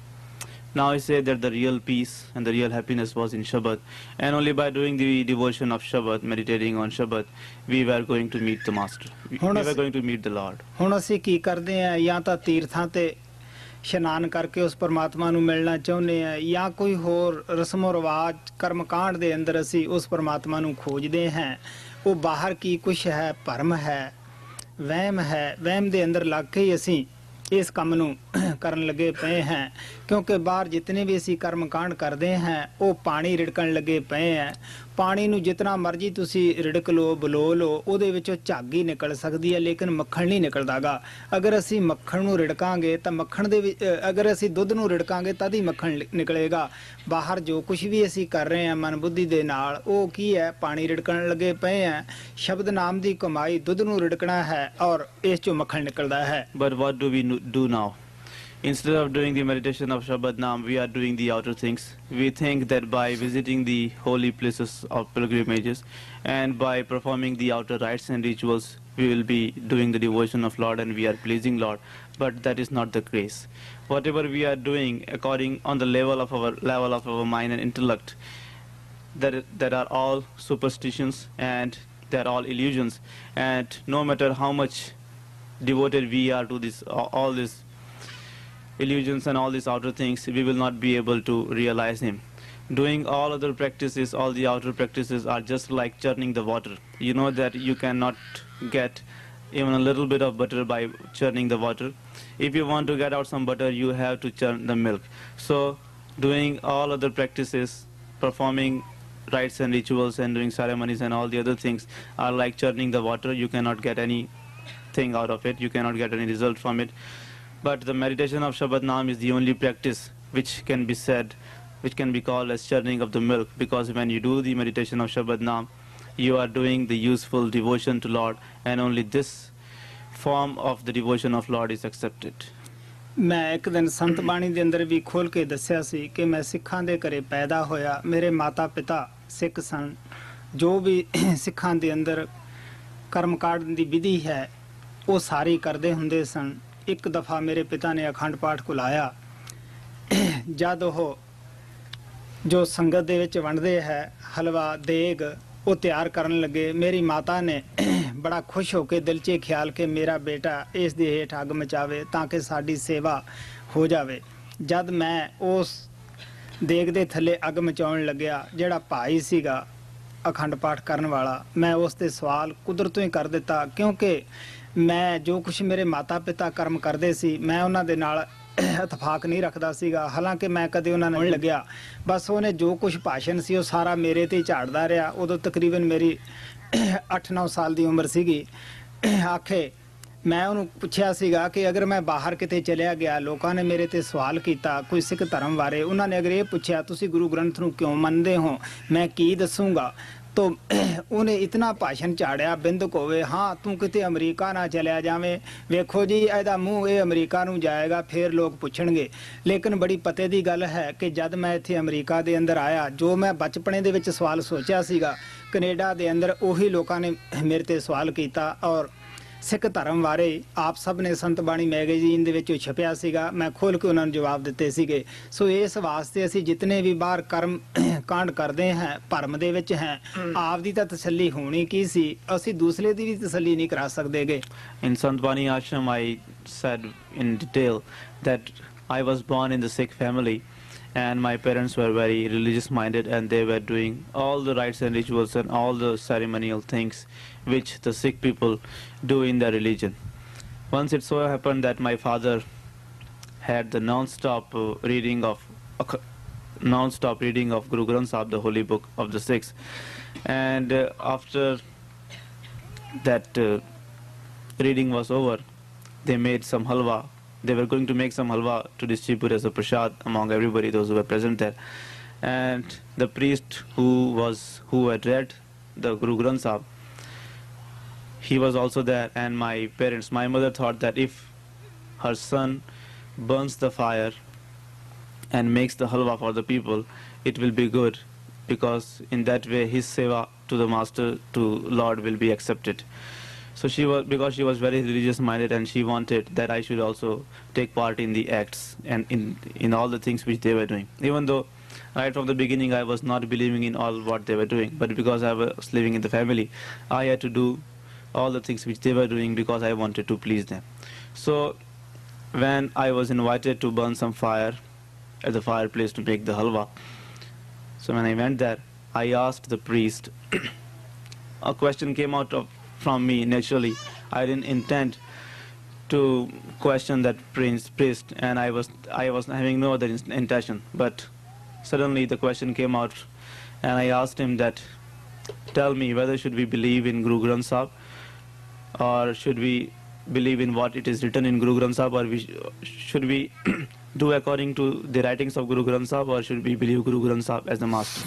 Now I say that the real peace and the real happiness was in Shabbat, and only by doing the devotion of Shabbat, meditating on Shabbat, we were going to meet the Master. We were going to meet the Lord. ਹੁਣ ਅਸੀਂ ਕੀ ਕਰਦੇ ਹਾਂ? ਜਾਂ ਤਾਂ ਤੀਰਥਾਂ ਤੇ ਇਸ਼ਨਾਨ ਕਰਕੇ ਉਸ ਪਰਮਾਤਮਾ ਨੂੰ ਮਿਲਣਾ ਚਾਹੁੰਦੇ ਹਾਂ, ਜਾਂ ਕੋਈ ਹੋਰ ਰਸਮੋ ਰਿਵਾਜ ਕਰਮਕਾਂਡ ਦੇ ਅੰਦਰ ਅਸੀਂ ਉਸ ਪਰਮਾਤਮਾ ਨੂੰ ਖੋਜਦੇ ਹਾਂ। ਉਹ ਬਾਹਰ ਕੀ ਕੁਛ ਹੈ? ਭਰਮ ਹੈ, ਵਹਿਮ ਹੈ। ਵਹਿਮ ਦੇ ਅੰਦਰ ਲੱਗ ਕੇ ਹੀ ਅਸੀਂ ਇਸ ਕੰਮ ਨੂੰ ਕਰਨ ਲੱਗੇ ਪਏ ਹਾਂ, ਕਿਉਂਕਿ ਬਾਹਰ ਜਿਤਨੇ ਵੀ ਅਸੀਂ ਕਰਮਕਾਂਡ ਕਰਦੇ ਹਾਂ ਉਹ ਪਾਣੀ ਰਿੜਕਣ ਲੱਗੇ ਪਏ ਹੈ। ਪਾਣੀ ਨੂੰ ਜਿਤਨਾ ਮਰਜ਼ੀ ਤੁਸੀਂ ਰਿੜਕ ਲਓ, ਬਲੋ ਲਓ, ਉਹਦੇ ਵਿੱਚੋਂ ਝੱਗ ਹੀ ਨਿਕਲ ਸਕਦੀ ਹੈ, ਲੇਕਿਨ ਮੱਖਣ ਨਹੀਂ ਨਿਕਲਦਾਗਾ। ਅਗਰ ਅਸੀਂ ਮੱਖਣ ਨੂੰ ਰਿੜਕਾਂਗੇ ਤਾਂ ਮੱਖਣ ਦੇ ਵਿੱਚ, ਅਗਰ ਅਸੀਂ ਦੁੱਧ ਨੂੰ ਰਿੜਕਾਂਗੇ ਤਦ ਹੀ ਮੱਖਣ ਨਿਕਲੇਗਾ। ਬਾਹਰ ਜੋ ਕੁਝ ਵੀ ਅਸੀਂ ਕਰ ਰਹੇ ਹਾਂ ਮਨ ਬੁੱਧੀ ਦੇ ਨਾਲ, ਉਹ ਕੀ ਹੈ? ਪਾਣੀ ਰਿੜਕਣ ਲੱਗੇ ਪਏ ਹੈ। ਸ਼ਬਦ ਨਾਮ ਦੀ ਕਮਾਈ ਦੁੱਧ ਨੂੰ ਰਿੜਕਣਾ ਹੈ ਔਰ ਇਸ ਚੋਂ ਮੱਖਣ ਨਿਕਲਦਾ ਹੈ। But what do we do now? Instead of doing the meditation of Shabbat Naam, we are doing the outer things. We think that by visiting the holy places of pilgrimages and by performing the outer rites and rituals, we will be doing the devotion of Lord and we are pleasing Lord. But that is not the case. Whatever we are doing according on the level of our mind and intellect, that are all superstitions and they are all illusions. And no matter how much devoted we are to this, all this illusions and all these outer things, we will not be able to realize Him. Doing all other practices, all the outer practices are just like churning the water. You know that you cannot get even a little bit of butter by churning the water. If you want to get out some butter, you have to churn the milk. So doing all other practices, performing rites and rituals and doing ceremonies and all the other things are like churning the water. You cannot get anything out of it. You cannot get any result from it. But the meditation of Shabbat Naam is the only practice which can be said, which can be called as churning of the milk, because when you do the meditation of Shabbat Naam, you are doing the useful devotion to Lord, and only this form of the devotion of Lord is accepted. ਮੈਂ ਇੱਕ ਦਿਨ ਸੰਤ ਬਾਣੀ ਦੇ ਅੰਦਰ ਵੀ ਖੋਲ ਕੇ ਦੱਸਿਆ ਸੀ ਕਿ ਮੈਂ ਸਿੱਖਾਂ ਦੇ ਘਰੇ ਪੈਦਾ ਹੋਇਆ। ਮੇਰੇ ਮਾਤਾ ਪਿਤਾ ਸਿੱਖ ਸਨ। ਜੋ ਵੀ ਸਿੱਖਾਂ ਦੇ ਅੰਦਰ ਕਰਮਕਾਂਡ ਦੀ ਵਿਧੀ ਹੈ ਉਹ ਸਾਰੀ ਕਰਦੇ ਹੁੰਦੇ ਸਨ। ਇੱਕ ਦਫਾ ਮੇਰੇ ਪਿਤਾ ਨੇ ਅਖੰਡ ਪਾਠ ਕੁਲਾਇਆ। ਜਦ ਉਹ ਜੋ ਸੰਗਤ ਦੇ ਵਿੱਚ ਵੰਡਦੇ ਹੈ ਹਲਵਾ ਦੇਗ ਉਹ ਤਿਆਰ ਕਰਨ ਲੱਗੇ, ਮੇਰੀ ਮਾਤਾ ਨੇ ਬੜਾ ਖੁਸ਼ ਹੋ ਕੇ ਦਿਲ 'ਚ ਖਿਆਲ ਕਿ ਮੇਰਾ ਬੇਟਾ ਇਸ ਦੇ ਹੇਠ ਅੱਗ ਮਚਾਵੇ ਤਾਂ ਕਿ ਸਾਡੀ ਸੇਵਾ ਹੋ ਜਾਵੇ। ਜਦ ਮੈਂ ਉਸ ਦੇਗ ਦੇ ਥੱਲੇ ਅੱਗ ਮਚਾਉਣ ਲੱਗਿਆ, ਜਿਹੜਾ ਭਾਈ ਸੀਗਾ ਅਖੰਡ ਪਾਠ ਕਰਨ ਵਾਲਾ, ਮੈਂ ਉਸ ਤੇ ਸਵਾਲ ਕੁਦਰਤੋਂ ਹੀ ਕਰ ਦਿੱਤਾ, ਕਿਉਂਕਿ ਮੈਂ ਜੋ ਕੁਛ ਮੇਰੇ ਮਾਤਾ ਪਿਤਾ ਕਰਮ ਕਰਦੇ ਸੀ ਮੈਂ ਉਹਨਾਂ ਦੇ ਨਾਲ ਇਤਫਾਕ ਨਹੀਂ ਰੱਖਦਾ ਸੀਗਾ। ਹਾਲਾਂਕਿ ਮੈਂ ਕਦੇ ਉਹਨਾਂ ਨਾਲ ਨਹੀਂ ਲੱਗਿਆ। ਬਸ ਉਹਨੇ ਜੋ ਕੁਛ ਭਾਸ਼ਣ ਸੀ ਉਹ ਸਾਰਾ ਮੇਰੇ ਤੇ ਝਾੜਦਾ ਰਿਹਾ। ਉਦੋਂ ਤਕਰੀਬਨ ਮੇਰੀ 8-9 ਸਾਲ ਦੀ ਉਮਰ ਸੀਗੀ। ਆਖੇ ਮੈਂ ਉਹਨੂੰ ਪੁੱਛਿਆ ਸੀਗਾ ਕਿ ਅਗਰ ਮੈਂ ਬਾਹਰ ਕਿਤੇ ਚਲਿਆ ਗਿਆ, ਲੋਕਾਂ ਨੇ ਮੇਰੇ ਤੇ ਸਵਾਲ ਕੀਤਾ ਕੋਈ ਸਿੱਖ ਧਰਮ ਬਾਰੇ, ਉਹਨਾਂ ਨੇ ਅਗਰ ਇਹ ਪੁੱਛਿਆ ਤੁਸੀਂ ਗੁਰੂ ਗ੍ਰੰਥ ਨੂੰ ਕਿਉਂ ਮੰਨਦੇ ਹੋ, ਮੈਂ ਕੀ ਦੱਸੂਗਾ? तो उन्हें इतना भाषण झाड़िया बिंदक होवे, हाँ तू किते अमरीका ना चलिया जावे, वेखो जी एदा मूँह ये अमरीका नूं जाएगा फिर लोग पुछणगे। लेकिन बड़ी पते दी गल है कि जद मैं इत्थे अमरीका दे अंदर आया, जो मैं बचपने दे विच सवाल सोचिया सीगा कनेडा दे अंदर उही लोकां ने मेरे ते सवाल कीता। और सिख धर्म बारे आप सब ने संत बाणी मैगजीन दे विच छपिया सीगा, मैं खोल के उन्होंने जवाब दिते सीगे। सो इस वास्ते असी जितने भी बाहर कर्म कांड करते हैं भरम दे विच हैं, आप दी तां तसल्ली होनी की सी, असी दूसरे दी भी तसल्ली नहीं करा सकदे गे। In Sant Bani Ashram I said in detail that I was born in the Sikh family and my parents were very religious minded and they were doing all the rites and rituals and all the ceremonial things which the Sikh people do in their religion. Once it so happened that my father had the non-stop reading of Guru Granth Sahib, the holy book of the Sikhs, and after that reading was over, they made some halwa. They were going to make some halwa to distribute as a prasad among everybody, those who were present there. And the priest who had read the Guru Granth Sahib, he was also there. And my parents, my mother thought that if her son burns the fire and makes the halwa for the people, it will be good, because in that way his seva to the master, to Lord, will be accepted. So because she was very religious minded, and she wanted that I should also take part in the acts and in all the things which they were doing. Even though right from the beginning I was not believing in all what they were doing, but because I was living in the family, I had to do all the things which they were doing because I wanted to please them. So when I was invited to burn some fire at the fireplace to make the halwa, so when I went there, I asked the priest. A question came out from me naturally. I didn't intend to question that priest, and I was having no other intention. But suddenly the question came out, and I asked him that, tell me, whether should we believe in Guru Granth Sahib, or should we believe in what it is written in Guru Granth Sahib, or should we do according to the writings of Guru Granth Sahib, or should we believe Guru Granth Sahib as the master?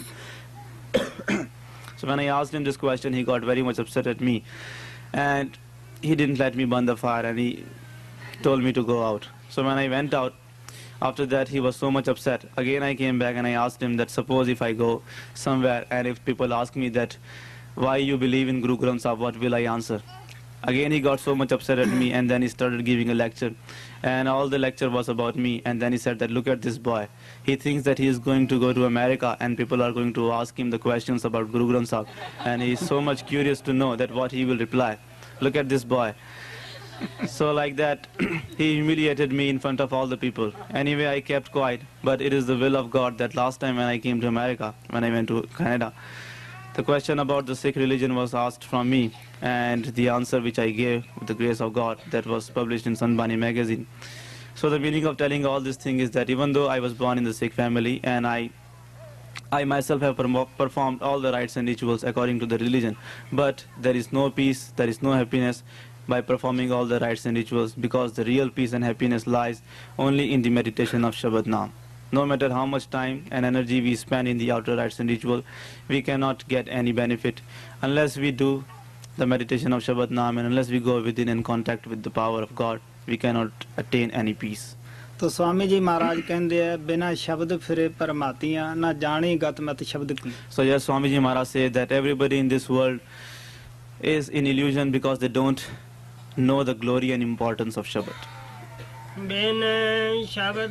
So when I asked him this question, he got very much upset at me, and he didn't let me burn the fire, and he told me to go out. So when I went out, after that he was so much upset. Again I came back and I asked him that, suppose if I go somewhere and if people ask me that, why you believe in Guru Granth Sahib, what will I answer? Again he got so much upset at me, and then he started giving a lecture, and all the lecture was about me. And then he said that, look at this boy, he thinks that he is going to go to America and people are going to ask him the questions about Guru Granth Sahib, and he is so much curious to know that what he will reply. Look at this boy. So like that he humiliated me in front of all the people. Anyway, I kept quiet, but it is the will of God that last time when I came to America, when I went to Canada, the question about the Sikh religion was asked from me, and the answer which I gave with the grace of God, that was published in Sanbani magazine. So the meaning of telling all this thing is that even though I was born in the Sikh family, and I myself have performed all the rites and rituals according to the religion, but there is no peace, there is no happiness by performing all the rites and rituals, because the real peace and happiness lies only in the meditation of Shabad Naam. No matter how much time and energy we spend in the outer rites and ritual, we cannot get any benefit unless we do the meditation of Shabad Naam, and unless we go within and contact with the power of God, we cannot attain any peace. तो स्वामी जी महाराज कहते हैं, बिना शब्द फिरे परमातियां ना जाने गत मत शब्द की. So yes, Swamiji Maharaj said that everybody in this world is in illusion because they don't know the glory and importance of Shabad. बिन शब्द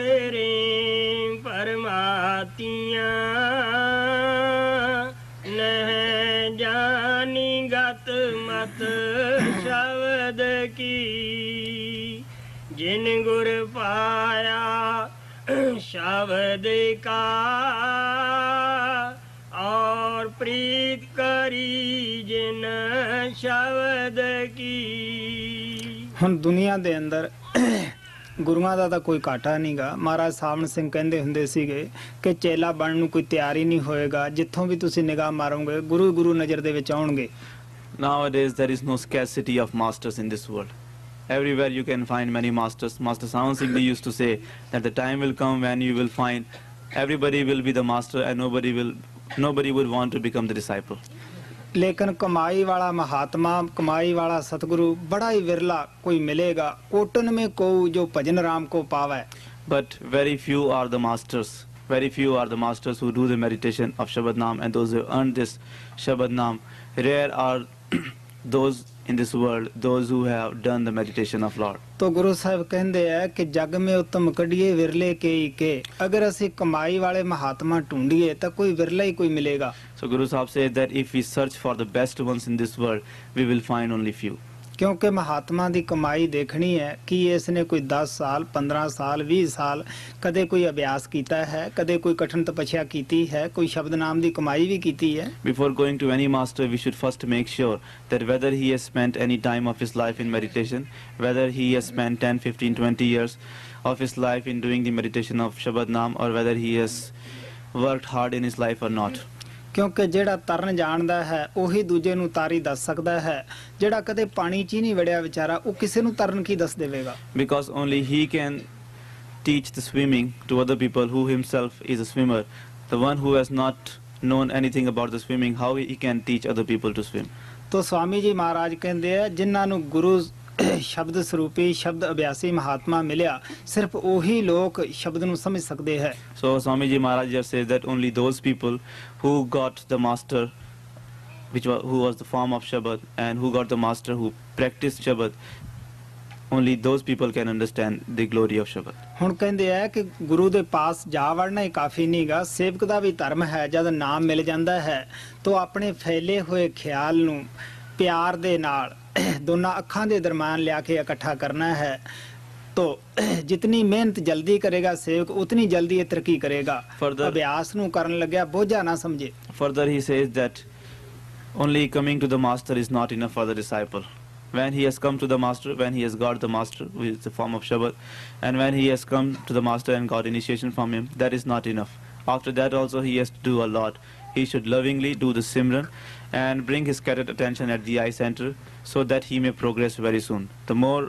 फेरे परमातियां न जानी गत मत शब्द की, जिन गुर पाया शब्द का और प्रीत करी जिन शब्द की. ਹੁਣ ਦੁਨੀਆ ਦੇ ਅੰਦਰ ਗੁਰੂਆਂ ਦਾ ਤਾਂ ਕੋਈ ਘਾਟਾ ਨਹੀਂਗਾ. ਮਹਾਰਾਜ ਸਾਵਣ ਸਿੰਘ ਕਹਿੰਦੇ ਹੁੰਦੇ ਸੀਗੇ ਕਿ ਚੇਲਾ ਬਣਨ ਨੂੰ ਕੋਈ ਤਿਆਰ ਹੀ ਨਹੀਂ ਹੋਏਗਾ, ਜਿੱਥੋਂ ਵੀ ਤੁਸੀਂ ਨਿਗਾਹ ਮਾਰੋਗੇ ਗੁਰੂ ਗੁਰੂ ਨਜ਼ਰ ਦੇ ਵਿੱਚ ਆਉਣਗੇ. Nowadays there is no scarcity of masters in this world. Everywhere you can find many masters. Master Sawan Singh Ji used to say that the time will come when you will find everybody will be the master and nobody would want to become the disciple. लेकिन कमाई वाला महात्मा, कमाई वाला सतगुरु बड़ा ही विरला कोई मिलेगा. Cotton में को जो भजन राम को पावे. But very few are the masters. Very few are the masters who do the meditation of Shabad Naam, and those who earn this Shabad Naam. Rare are those in this world, those who have done the meditation of Lord. तो गुरु साहब कहते हैं कि जग में उत्तम कढ़िए विरले के अगर असी कमाई वाले महात्मा ढूंढिए तो कोई विरला ही कोई मिलेगा. So Guru Sahib said that if we search for the best ones in this world, we will find only few. क्योंकि महात्मा दी कमाई देखनी है कि इसने कोई 10 साल 15 साल 20 साल कदे कोई अभ्यास कीता है, कदे कोई कठिन तपस्या कीती है, कोई शब्द नाम दी कमाई भी कीती है. Before going to any master, we should first make sure that whether he has spent any time of his life in meditation, whether he has spent 10, 15, 20 years of his life in doing the meditation of Shabad Naam, or whether he has worked hard in his life or not. ਕਿਉਂਕਿ ਜਿਹੜਾ ਤਰਨ ਜਾਣਦਾ ਹੈ ਉਹੀ ਦੂਜੇ ਨੂੰ ਤਾਰੀ ਦੱਸ ਸਕਦਾ ਹੈ. ਜਿਹੜਾ ਕਦੇ ਪਾਣੀ 'ਚ ਹੀ ਨਹੀਂ ਵੜਿਆ ਵਿਚਾਰਾ, ਉਹ ਕਿਸੇ ਨੂੰ ਤਰਨ ਕੀ ਦੱਸ ਦੇਵੇਗਾ. Because only he can teach the swimming to other people who himself is a swimmer. The one who has not known anything about the swimming, how he can teach other people to swim. तो स्वामी जी महाराज ਕਹਿੰਦੇ ਆ, ਜਿਨ੍ਹਾਂ ਨੂੰ ਗੁਰੂ ਸ਼ਬਦ ਸਰੂਪੀ ਸ਼ਬਦ ਅਭਿਆਸੀ ਮਹਾਤਮਾ ਮਿਲਿਆ ਸਿਰਫ ਉਹੀ ਲੋਕ ਸ਼ਬਦ ਨੂੰ ਸਮਝ ਸਕਦੇ ਹੈ। So Swamiji Maharaj just says that only those people who got the master, who was the form of Shabad, and who got the master who practiced Shabad, only those people can understand the glory of Shabad. ਹੁਣ ਕਹਿੰਦੇ ਆ ਕਿ ਗੁਰੂ ਦੇ ਪਾਸ ਜਾ ਵੜਨਾ ਹੀ ਕਾਫੀ ਨਹੀਂਗਾ, ਸੇਵਕ ਦਾ ਵੀ ਧਰਮ ਹੈ। ਜਦ ਨਾਮ ਮਿਲ ਜਾਂਦਾ ਹੈ ਤਾਂ ਆਪਣੇ ਫੈਲੇ ਹੋਏ ਖਿਆਲ ਨੂੰ ਪਿਆਰ ਦੇ ਨਾਲ ਦੋਨਾਂ ਅੱਖਾਂ ਦੇ ਦਰਮਿਆਨ ਲਿਆ ਕੇ ਇਕੱਠਾ ਕਰਨਾ ਹੈ। तो जितनी मेहनत जल्दी करेगा सेवक उतनी जल्दी ये तरक्की करेगा। अभ्यास नू करन लग्या बोझा ना समझे। Further he says that only coming to the master is not enough for the disciple. When he has come to the master, when he has got the master, which is the form of Shabad, and when he has come to the master and got initiation from him, that is not enough. After that also he has to do a lot. He should lovingly do the Simran and bring his scattered attention at the eye center so that he may progress very soon. The more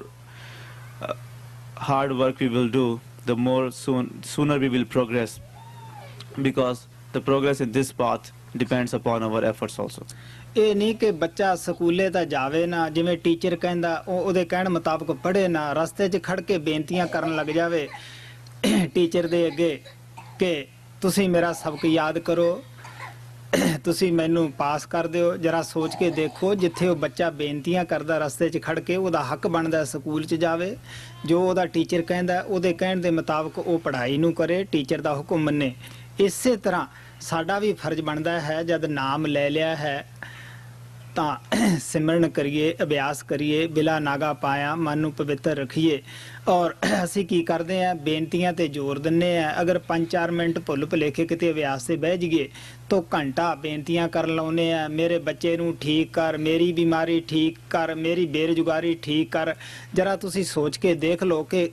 hard work we will do, the more sooner we will progress, because the progress in this path depends upon our efforts also. ਇਹ ਨਹੀਂ ਕਿ ਬੱਚਾ ਸਕੂਲੇ ਤਾਂ ਜਾਵੇ ਨਾ, ਜਿਵੇਂ teacher ਕਹਿੰਦਾ ਉਹਦੇ ਕਹਿਣ ਮੁਤਾਬਕ ਪੜ੍ਹੇ ਨਾ, ਰਸਤੇ 'ਚ ਖੜ ਕੇ ਬੇਨਤੀਆਂ ਕਰਨ ਲੱਗ ਜਾਵੇ ਟੀਚਰ ਦੇ ਅੱਗੇ ਕਿ ਤੁਸੀਂ ਮੇਰਾ ਸਬਕ ਯਾਦ ਕਰੋ, ਤੁਸੀਂ ਮੈਨੂੰ ਪਾਸ ਕਰ ਦਿਓ। ਜਰਾ ਸੋਚ ਕੇ ਦੇਖੋ, ਜਿੱਥੇ ਉਹ ਬੱਚਾ ਬੇਨਤੀਆਂ ਕਰਦਾ ਰਸਤੇ 'ਚ ਖੜ ਕੇ, ਉਹਦਾ ਹੱਕ ਬਣਦਾ ਸਕੂਲ 'ਚ ਜਾਵੇ, ਜੋ ਉਹਦਾ ਟੀਚਰ ਕਹਿੰਦਾ ਉਹਦੇ ਕਹਿਣ ਦੇ ਮੁਤਾਬਕ ਉਹ ਪੜ੍ਹਾਈ ਨੂੰ ਕਰੇ, ਟੀਚਰ ਦਾ ਹੁਕਮ ਮੰਨੇ। ਇਸੇ ਤਰ੍ਹਾਂ ਸਾਡਾ ਵੀ ਫਰਜ਼ ਬਣਦਾ ਹੈ, ਜਦ ਨਾਮ ਲੈ ਲਿਆ ਹੈ ਤਾਂ ਸਿਮਰਨ ਕਰੀਏ, ਅਭਿਆਸ ਕਰੀਏ, ਬਿਲਾ ਨਾਗਾ ਪਾਇਆ ਮਨ ਨੂੰ ਪਵਿੱਤਰ ਰੱਖੀਏ। ਔਰ ਅਸੀਂ ਕੀ ਕਰਦੇ ਹਾਂ, ਬੇਨਤੀਆਂ ਤੇ ਜ਼ੋਰ ਦਿੰਦੇ ਹਾਂ। ਅਗਰ 5-4 ਮਿੰਟ ਭੁੱਲ ਭੁਲੇਖੇ ਕਿਤੇ ਅਭਿਆਸ ਤੇ ਬਹਿ ਜਾਈਏ ਤਾਂ ਘੰਟਾ ਬੇਨਤੀਆਂ ਕਰਨ ਲਾਉਂਦੇ ਹਾਂ, ਮੇਰੇ ਬੱਚੇ ਨੂੰ ਠੀਕ ਕਰ, ਮੇਰੀ ਬਿਮਾਰੀ ਠੀਕ ਕਰ, ਮੇਰੀ ਬੇਰੁਜ਼ਗਾਰੀ ਠੀਕ ਕਰ। ਜਰਾ ਤੁਸੀਂ ਸੋਚ ਕੇ ਦੇਖ ਲਓ ਕਿ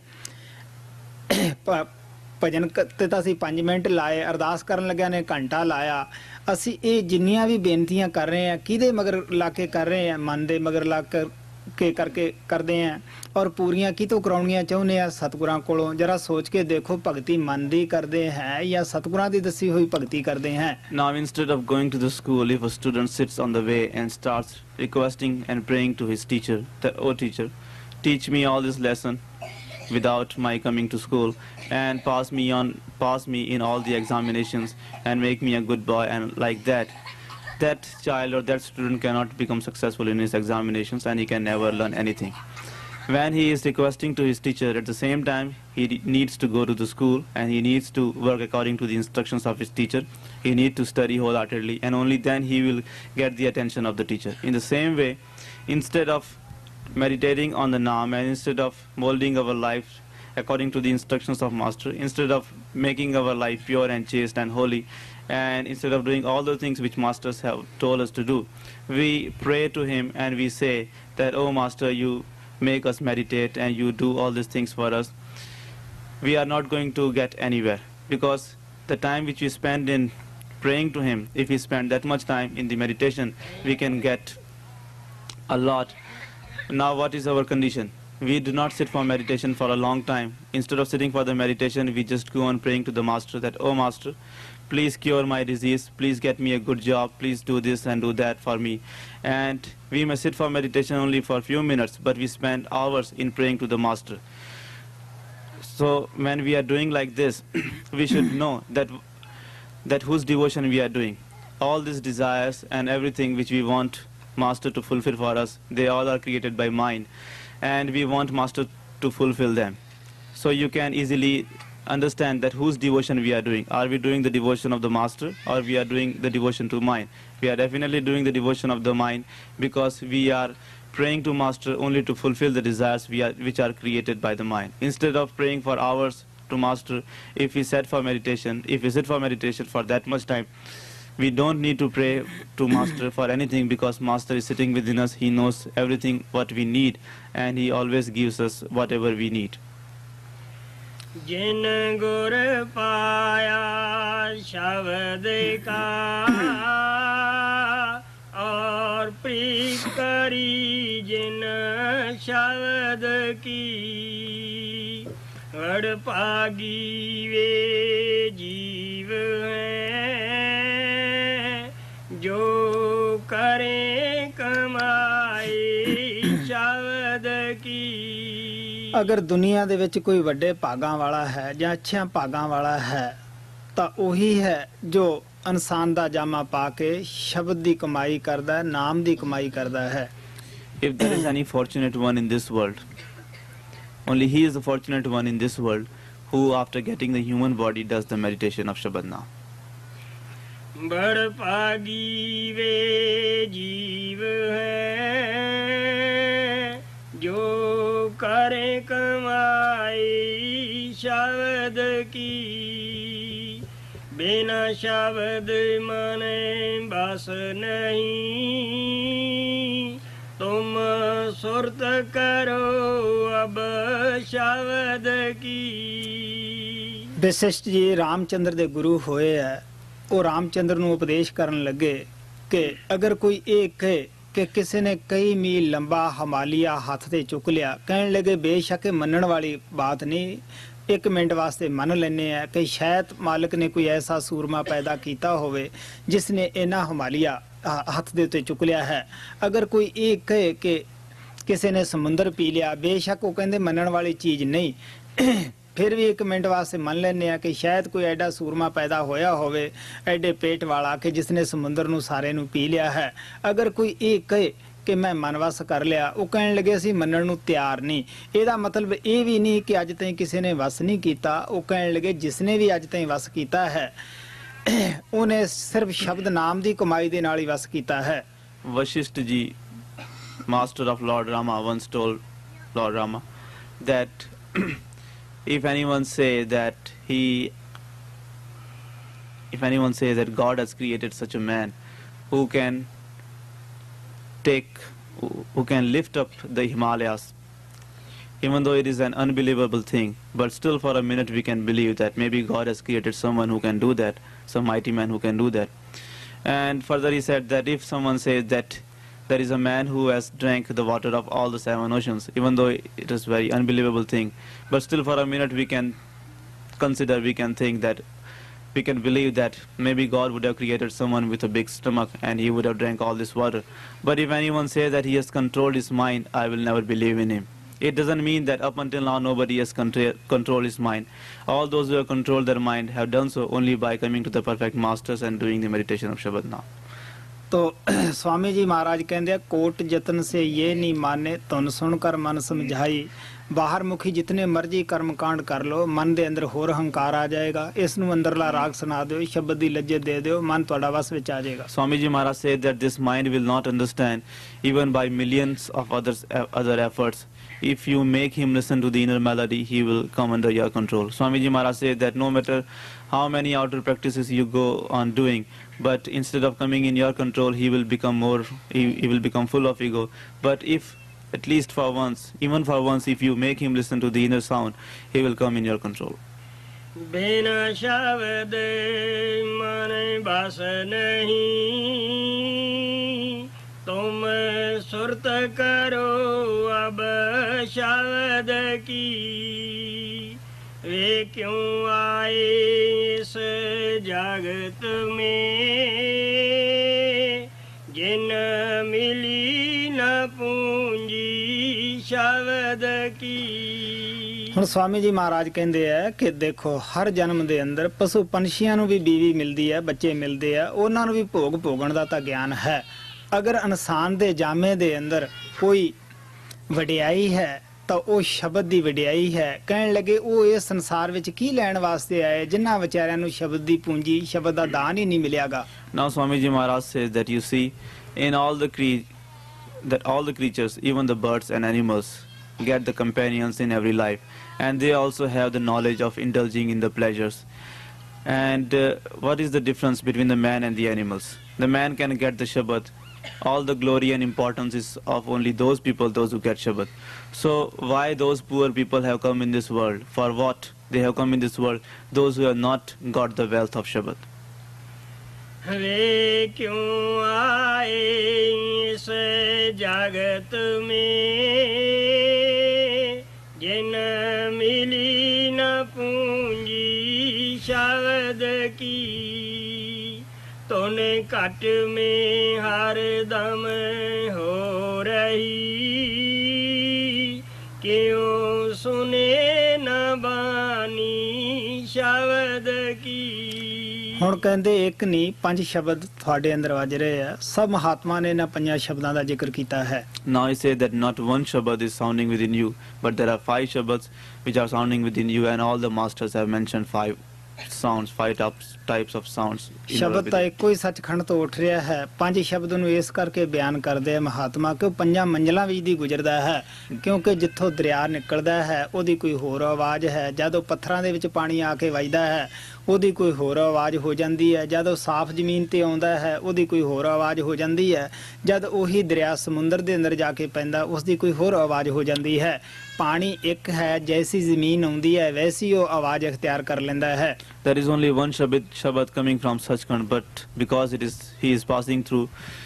ਭਜਨ ਤੇ ਤਾਂ ਅਸੀਂ 5 ਮਿੰਟ ਲਾਏ, ਅਰਦਾਸ ਕਰਨ ਲੱਗਿਆ ਨੇ ਘੰਟਾ ਲਾਇਆ। ਅਸੀਂ ਇਹ ਜਿੰਨੀਆਂ ਵੀ ਬੇਨਤੀਆਂ ਕਰ ਰਹੇ ਹਾਂ ਕਿਹਦੇ ਮਗਰ ਲਾ ਕੇ ਕਰ ਰਹੇ ਹਾਂ, ਮਨ ਦੇ ਮਗਰ ਲਾ ਕੇ ਕਰਕੇ ਕਰਦੇ ਹਾਂ, ਔਰ ਪੂਰੀਆਂ ਕਿਤੋਂ ਕਰਾਉਣੀਆਂ ਚਾਹੁੰਦੇ ਆ ਸਤਿਗੁਰਾਂ ਕੋਲੋਂ। ਜਰਾ ਸੋਚ ਕੇ ਦੇਖੋ, ਭਗਤੀ ਮਨ ਦੀ ਕਰਦੇ ਹੈ ਜਾਂ ਸਤਿਗੁਰਾਂ ਦੀ ਦੱਸੀ ਹੋਈ ਭਗਤੀ ਕਰਦੇ ਹੈ। Now instead of going to the school, if a student sits on the way and starts requesting and praying to his teacher that, oh teacher, teach me all this lesson without my coming to school, and pass me in all the examinations and make me a good boy, and like that child or that student cannot become successful in his examinations, and he can never learn anything. When he is requesting to his teacher, at the same time he needs to go to the school and he needs to work according to the instructions of his teacher. He needs to study wholeheartedly, and only then he will get the attention of the teacher. In the same way, instead of meditating on the Naam and instead of molding our life according to the instructions of Master, instead of making our life pure and chaste and holy, and instead of doing all the things which Masters have told us to do, we pray to him and we say that, oh Master, you make us meditate and you do all these things for us. We are not going to get anywhere, because the time which we spend in praying to him, if we spend that much time in the meditation, we can get a lot. Now what is our condition? We do not sit for meditation for a long time. Instead of sitting for the meditation, we just go on praying to the Master that, oh Master, please cure my disease, please get me a good job, please do this and do that for me. And we may sit for meditation only for a few minutes, but we spend hours in praying to the Master. So when we are doing like this, we should know that whose devotion we are doing. All these desires and everything which we want Master to fulfill for us, they all are created by mind, and we want Master to fulfill them. So you can easily understand that whose devotion we are doing. Are we doing the devotion of the Master, or we are doing the devotion to mind? We are definitely doing the devotion of the mind, because we are praying to Master only to fulfill the desires which are created by the mind. Instead of praying for hours to Master, if we sit for meditation for that much time, we don't need to pray to Master for anything, because Master is sitting within us. He knows everything what we need, and he always gives us whatever we need. जिन गुर पाया शब्द का और प्रीत करी जिन शब्द की, हड़पागी वे जीव हैं जो करें कमाई शब्द ਕੀ। ਅਗਰ ਦੁਨੀਆ ਦੇ ਵਿੱਚ ਕੋਈ ਵੱਡੇ ਭਾਗਾਂ ਵਾਲਾ ਹੈ ਜਾਂ ਅੱਛਿਆਂ ਭਾਗਾਂ ਵਾਲਾ ਹੈ ਤਾਂ ਉਹੀ ਹੈ ਜੋ ਇਨਸਾਨ ਦਾ ਜਾਮਾ ਪਾ ਕੇ ਸ਼ਬਦ ਦੀ ਕਮਾਈ ਕਰਦਾ ਹੈ, ਨਾਮ ਦੀ ਕਮਾਈ ਕਰਦਾ ਹੈ। If there is any fortunate one in this world, only he is the fortunate one in this world who, after getting the human body, does the meditation of Shabad Naam. ਬੜ ਭਾਗੀ ਵੇ ਜੀਵ ਹੈ ਜੋ ਕਰੇ ਕਮਾਈ ਸ਼ਬਦ ਕੀ। ਬਿਨਾ ਸ਼ਬਦ ਮਨੇ ਬਸ ਨਹੀਂ ਤੁਮ ਸੁਰਤ ਕਰੋ ਅਬ ਸ਼ਬਦ ਕੀ। ਵਸਿਸ਼ਠ ਜੀ ਰਾਮਚੰਦਰ ਦੇ ਗੁਰੂ ਹੋਏ ਹੈ। ਉਹ ਰਾਮਚੰਦਰ ਨੂੰ ਉਪਦੇਸ਼ ਕਰਨ ਲੱਗੇ ਕਿ ਅਗਰ ਕੋਈ ਇਹ ਕਹੇ ਕਿ ਕਿਸੇ ਨੇ ਕਈ ਮੀਲ ਲੰਬਾ ਹਿਮਾਲਿਆ ਹੱਥ ਤੇ ਚੁੱਕ ਲਿਆ, ਕਹਿਣ ਲੱਗੇ ਬੇਸ਼ੱਕ ਇਹ ਮੰਨਣ ਵਾਲੀ ਬਾਤ ਨਹੀਂ, 1 ਮਿੰਟ ਵਾਸਤੇ ਮੰਨ ਲੈਂਦੇ ਆ ਕਿ ਸ਼ਾਇਦ ਮਾਲਕ ਨੇ ਕੋਈ ਐਸਾ ਸੂਰਮਾ ਪੈਦਾ ਕੀਤਾ ਹੋਵੇ ਜਿਸ ਨੇ ਇਹਨਾਂ ਹਿਮਾਲਿਆ ਹੱਥ ਦੇ ਉੱਤੇ ਚੁੱਕ ਲਿਆ ਹੈ। ਅਗਰ ਕੋਈ ਇਹ ਕਹੇ ਕਿ ਕਿਸੇ ਨੇ ਸਮੁੰਦਰ ਪੀ ਲਿਆ, ਬੇਸ਼ੱਕ ਉਹ ਕਹਿੰਦੇ ਮੰਨਣ ਵਾਲੀ ਚੀਜ਼ ਨਹੀਂ, ਫਿਰ ਵੀ 1 ਮਿੰਟ ਵਾਸਤੇ ਮੰਨ ਲੈਂਦੇ ਆ ਕਿ ਸ਼ਾਇਦ ਕੋਈ ਐਡਾ ਸੂਰਮਾ ਪੈਦਾ ਹੋਇਆ ਹੋਵੇ ਐਡੇ ਪੇਟ ਵਾਲਾ ਕਿ ਜਿਸ ਨੇ ਸਮੁੰਦਰ ਨੂੰ ਸਾਰੇ ਨੂੰ ਪੀ ਲਿਆ ਹੈ। ਅਗਰ ਕੋਈ ਇਹ ਕਹੇ ਕਿ ਮੈਂ ਮਨਵਸ ਕਰ ਲਿਆ, ਉਹ ਕਹਿਣ ਲੱਗੇ ਅਸੀਂ ਮੰਨਣ ਨੂੰ ਤਿਆਰ ਨਹੀਂ। ਇਹਦਾ ਮਤਲਬ ਇਹ ਵੀ ਨਹੀਂ ਕਿ ਅੱਜ ਤਾਈਂ ਕਿਸੇ ਨੇ ਵਸ ਨਹੀਂ ਕੀਤਾ। ਉਹ ਕਹਿਣ ਲੱਗੇ ਜਿਸ ਨੇ ਵੀ ਅੱਜ ਤਾਈਂ ਵਸ ਕੀਤਾ ਹੈ ਉਹਨੇ ਸਿਰਫ ਸ਼ਬਦ ਨਾਮ ਦੀ ਕਮਾਈ ਦੇ ਨਾਲ ਹੀ ਵਸ ਕੀਤਾ ਹੈ। Vasishtha ji, master of Lord Rama, once told Lord Rama that if anyone says that God has created such a man who can lift up the Himalayas, even though it is an unbelievable thing, but still for a minute we can believe that maybe God has created someone who can do that, some mighty man who can do that. And further he said that if someone says that there is a man who has drank the water of all the 7 oceans, even though it is very unbelievable thing, but still for a minute we can consider, we can think that, we can believe that maybe God would have created someone with a big stomach and he would have drank all this water. But if anyone says that he has controlled his mind, I will never believe in him. It doesn't mean that up until now nobody has controlled his mind. All those who have controlled their mind have done so only by coming to the perfect masters and doing the meditation of Shabad Naam. तो स्वामी जी महाराज कहते हैं coat जतन से ये नहीं माने तुन सुनकर मन समझाई। बाहर मुखी जितने मर्जी कर्म कांड कर लो, मन दे अंदर होर हंकार आ जाएगा। इस नूं अंदरला राग सुना दो, शब्द दी लज्जत दे दो, मन तुहाडा वस विच आ जाएगा। Swami Ji Maharaj said that this mind will not understand even by millions of other efforts. If you make him listen to the inner melody, he will come under your control. Swami Ji Maharaj said that no matter how many outer practices you go on doing, but instead of coming in your control, he will become full of ego. But if at least for once, even for once, if you make him listen to the inner sound, he will come in your control. बिना शब्द मन बस नहीं तुम सुरत करो अब शब्द की। वे क्यों आए इस जगत में जिन मिली न पूंजी शब्द की। ਹੁਣ ਸਵਾਮੀ ਜੀ ਮਹਾਰਾਜ ਕਹਿੰਦੇ ਆ ਕਿ ਦੇਖੋ ਹਰ ਜਨਮ ਦੇ ਅੰਦਰ ਪਸ਼ੂ ਪੰਛੀਆਂ ਨੂੰ ਵੀ ਬੀਵੀ ਮਿਲਦੀ ਹੈ, ਬੱਚੇ ਮਿਲਦੇ ਆ, ਉਹਨਾਂ ਨੂੰ ਵੀ ਭੋਗ ਭੋਗਣ ਦਾ ਤਾਂ ਗਿਆਨ ਹੈ। ਅਗਰ ਇਨਸਾਨ ਦੇ ਜਾਮੇ ਦੇ ਅੰਦਰ ਕੋਈ ਵਡਿਆਈ ਹੈ ਤਾਂ ਉਹ ਸ਼ਬਦ ਦੀ ਵਡਿਆਈ ਹੈ। ਕਹਿਣ ਲੱਗੇ ਉਹ ਇਸ ਸੰਸਾਰ ਵਿੱਚ ਕੀ ਲੈਣ ਵਾਸਤੇ ਆਏ ਜਿਨ੍ਹਾਂ ਵਿਚਾਰਿਆਂ ਨੂੰ ਸ਼ਬਦ ਦੀ ਪੂੰਜੀ, ਸ਼ਬਦ ਦਾ ਦਾਨ ਹੀ ਨਹੀਂ ਮਿਲਿਆਗਾ। Now Swami Ji Maharaj says that you see in all the creatures, even the birds and animals, get the companions in every life, and they also have the knowledge of indulging in the pleasures. And what is the difference between the man and the animals? The man can get the Shabad. All the glory and importance is of only those people, those who get Shabad. So why those poor people have come in this world? For what they have come in this world? Those who have not got the wealth of Shabad. वे क्यों आए इस जगत में जिन मिली न पूंजी शब्द की। तूने कट में हर दम हो रही ਹੁਣ ਕਹਿੰਦੇ ਇੱਕ ਨਹੀਂ 5 ਸ਼ਬਦ ਤੁਹਾਡੇ ਅੰਦਰ ਵੱਜ ਰਹੇ ਆ ਸਭ ਮਹਾਤਮਾ ਨੇ ਇਹਨਾਂ 5 ਸ਼ਬਦਾਂ ਦਾ ਜ਼ਿਕਰ ਕੀਤਾ ਹੈ Now he said that not one Shabad is sounding within you, but there are 5 Shabads which are sounding within you, and all the masters have mentioned 5 sounds, 5 types of sounds. ਸ਼ਬਦ ਤਾਂ ਇੱਕੋ ਹੀ ਸੱਚਖੰਡ ਤੋਂ ਉੱਠ ਰਿਹਾ ਹੈ 5 ਸ਼ਬਦ ਨੂੰ ਇਸ ਕਰਕੇ ਬਿਆਨ ਕਰਦੇ ਆ ਮਹਾਤਮਾ ਕਿ ਉਹ 5 ਮੰਜ਼ਲਾਂ ਵਿੱਚ ਦੀ ਗੁਜ਼ਰਦਾ ਹੈ ਕਿਉਂਕਿ ਜਿੱਥੋਂ ਦਰਿਆ ਨਿਕਲਦਾ ਹੈ ਉਹਦੀ ਕੋਈ ਹੋਰ ਆਵਾਜ਼ ਹੈ ਜਦੋਂ ਪੱਥਰਾਂ ਦੇ ਵਿੱਚ ਪਾਣੀ ਆ ਕੇ ਵੱਜਦਾ ਹੈ ਉਹਦੀ ਕੋਈ ਹੋਰ ਆਵਾਜ਼ ਹੋ ਜਾਂਦੀ ਹੈ ਜਦੋਂ ਸਾਫ਼ ਜ਼ਮੀਨ ਤੇ ਆਉਂਦਾ ਹੈ ਉਹਦੀ ਕੋਈ ਹੋਰ ਆਵਾਜ਼ ਹੋ ਜਾਂਦੀ ਹੈ ਜਦ ਉਹੀ ਦਰਿਆ ਸਮੁੰਦਰ ਦੇ ਅੰਦਰ ਜਾ ਕੇ ਪੈਂਦਾ ਉਸ ਦੀ ਕੋਈ ਹੋਰ ਆਵਾਜ਼ ਹੋ ਜਾਂਦੀ ਹੈ ਪਾਣੀ ਇੱਕ ਹੈ ਜੈਸੀ ਜ਼ਮੀਨ ਆਉਂਦੀ ਹੈ ਵੈਸੀ ਉਹ ਆਵਾਜ਼ ਇਖਤਿਆਰ ਕਰ ਲੈਂਦਾ ਹੈ There is only one Shabad coming from Sachkhand, but because he is passing through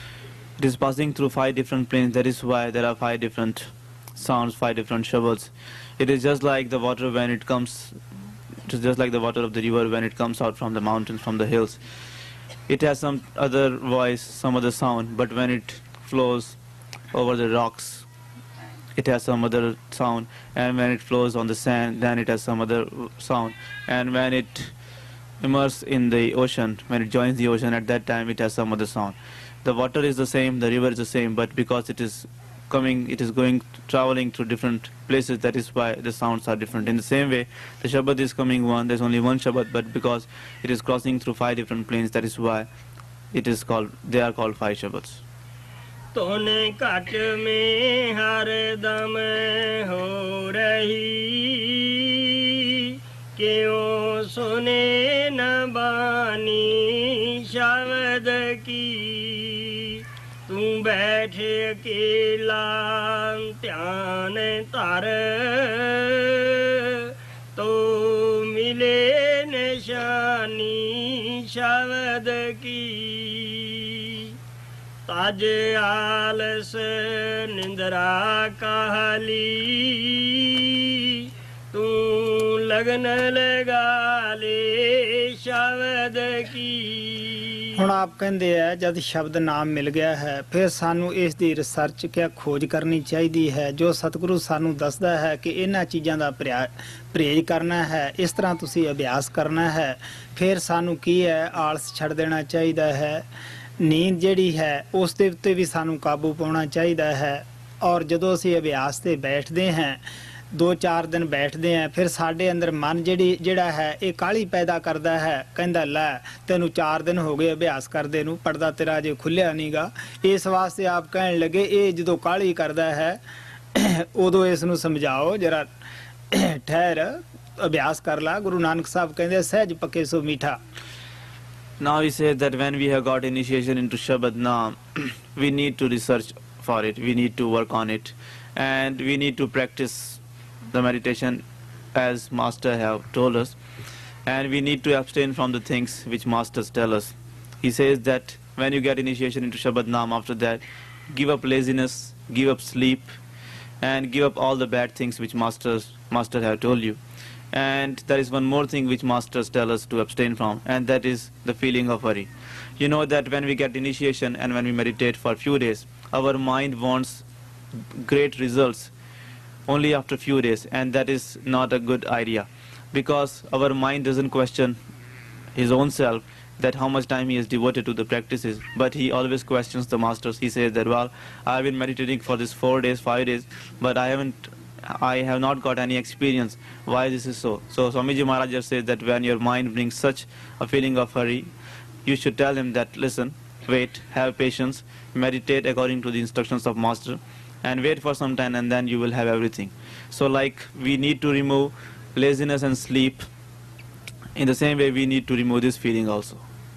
5 different planes, that is why there are 5 different sounds, 5 different Shabads. It is just like the water when it comes, it is just like the water of the river when it comes out from the mountains, from the hills. It has some other voice, some other sound, but when it flows over the rocks, it has some other sound, and when it flows on the sand, then it has some other sound, and when it immerses in the ocean, when it joins the ocean, at that time it has some other sound. The water is the same, the river is the same, but because it is traveling through different places, that is why the sounds are different. In the same way, the Shabad is coming one, there's only one Shabad, but because it is crossing through 5 different planes, that is why they are called 5 Shabads. तोने घट में हर दम हो रही क्यों सुने न बानी शब्द की तू बैठ अकेला ध्यान धर तो मिले निशानी शब्द की ताज आलस निंद्रा काली तू लगन लगा ले शब्द की ਹੁਣ ਆਪ ਕਹਿੰਦੇ ਆ ਜਦ ਸ਼ਬਦ ਨਾਮ ਮਿਲ ਗਿਆ ਹੈ ਫਿਰ ਸਾਨੂੰ ਇਸ ਦੀ ਰਿਸਰਚ ਕਿਆ ਖੋਜ ਕਰਨੀ ਚਾਹੀਦੀ ਹੈ ਜੋ ਸਤਿਗੁਰੂ ਸਾਨੂੰ ਦੱਸਦਾ ਹੈ ਕਿ ਇਹਨਾਂ ਚੀਜ਼ਾਂ ਦਾ ਪਰਹੇਜ਼ ਕਰਨਾ ਹੈ ਇਸ ਤਰ੍ਹਾਂ ਤੁਸੀਂ ਅਭਿਆਸ ਕਰਨਾ ਹੈ ਫਿਰ ਸਾਨੂੰ ਕੀ ਹੈ ਆਲਸ ਛੱਡ ਦੇਣਾ ਚਾਹੀਦਾ ਹੈ ਨੀਂਦ ਜਿਹੜੀ ਹੈ ਉਸ ਦੇ ਉੱਤੇ ਵੀ ਸਾਨੂੰ ਕਾਬੂ ਪਾਉਣਾ ਚਾਹੀਦਾ ਹੈ ਔਰ ਜਦੋਂ ਅਸੀਂ ਅਭਿਆਸ ਤੇ ਬੈਠਦੇ ਹਾਂ 2-4 ਦਿਨ ਬੈਠਦੇ ਆ ਫਿਰ ਸਾਡੇ ਅੰਦਰ ਮਨ ਜਿਹੜਾ ਹੈ ਇਹ ਕਾਹਲੀ ਪੈਦਾ ਕਰਦਾ ਹੈ ਕਹਿੰਦਾ ਲੈ ਤੈਨੂੰ 4 ਦਿਨ ਹੋ ਗਏ ਅਭਿਆਸ ਕਰਦੇ ਨੂੰ ਪਰਦਾ ਤੇਰਾ ਅਜੇ ਖੁੱਲਿਆ ਨਹੀਂਗਾ ਇਸ ਵਾਸਤੇ ਆਪ ਕਹਿਣ ਲੱਗੇ ਇਹ ਜਦੋਂ ਕਾਹਲੀ ਕਰਦਾ ਹੈ ਉਦੋਂ ਇਸ ਨੂੰ ਸਮਝਾਓ ਜਰਾ ਠਹਿਰ ਅਭਿਆਸ ਕਰ ਲਾ ਗੁਰੂ ਨਾਨਕ ਸਾਹਿਬ ਕਹਿੰਦੇ ਸਹਿਜ ਪੱਕੇ ਸੋ ਮੀਠਾ Now he says that when we have got initiation into Shabad Naam, we need to research for it, we need to work on it, and we need to practice the meditation as Master have told us, and we need to abstain from the things which Masters tell us. He says that when you get initiation into Shabad Naam, after that, give up laziness, give up sleep, and give up all the bad things which Master have told you. And there is one more thing which Masters tell us to abstain from, and that is the feeling of worry. You know that when we get initiation and when we meditate for a few days, our mind wants great results only after few days, and that is not a good idea, because our mind doesn't question his own self that how much time he has devoted to the practices, but he always questions the Masters. He says that, well, I have been meditating for this 4 days, 5 days, but I have not got any experience why this is so. So Swamiji Maharaj just says that when your mind brings such a feeling of hurry, you should tell him that listen, wait, have patience, meditate according to the instructions of Master, and wait for some time, and then you will have everything. So like we need to remove laziness and sleep, in the same way we need to remove this feeling also.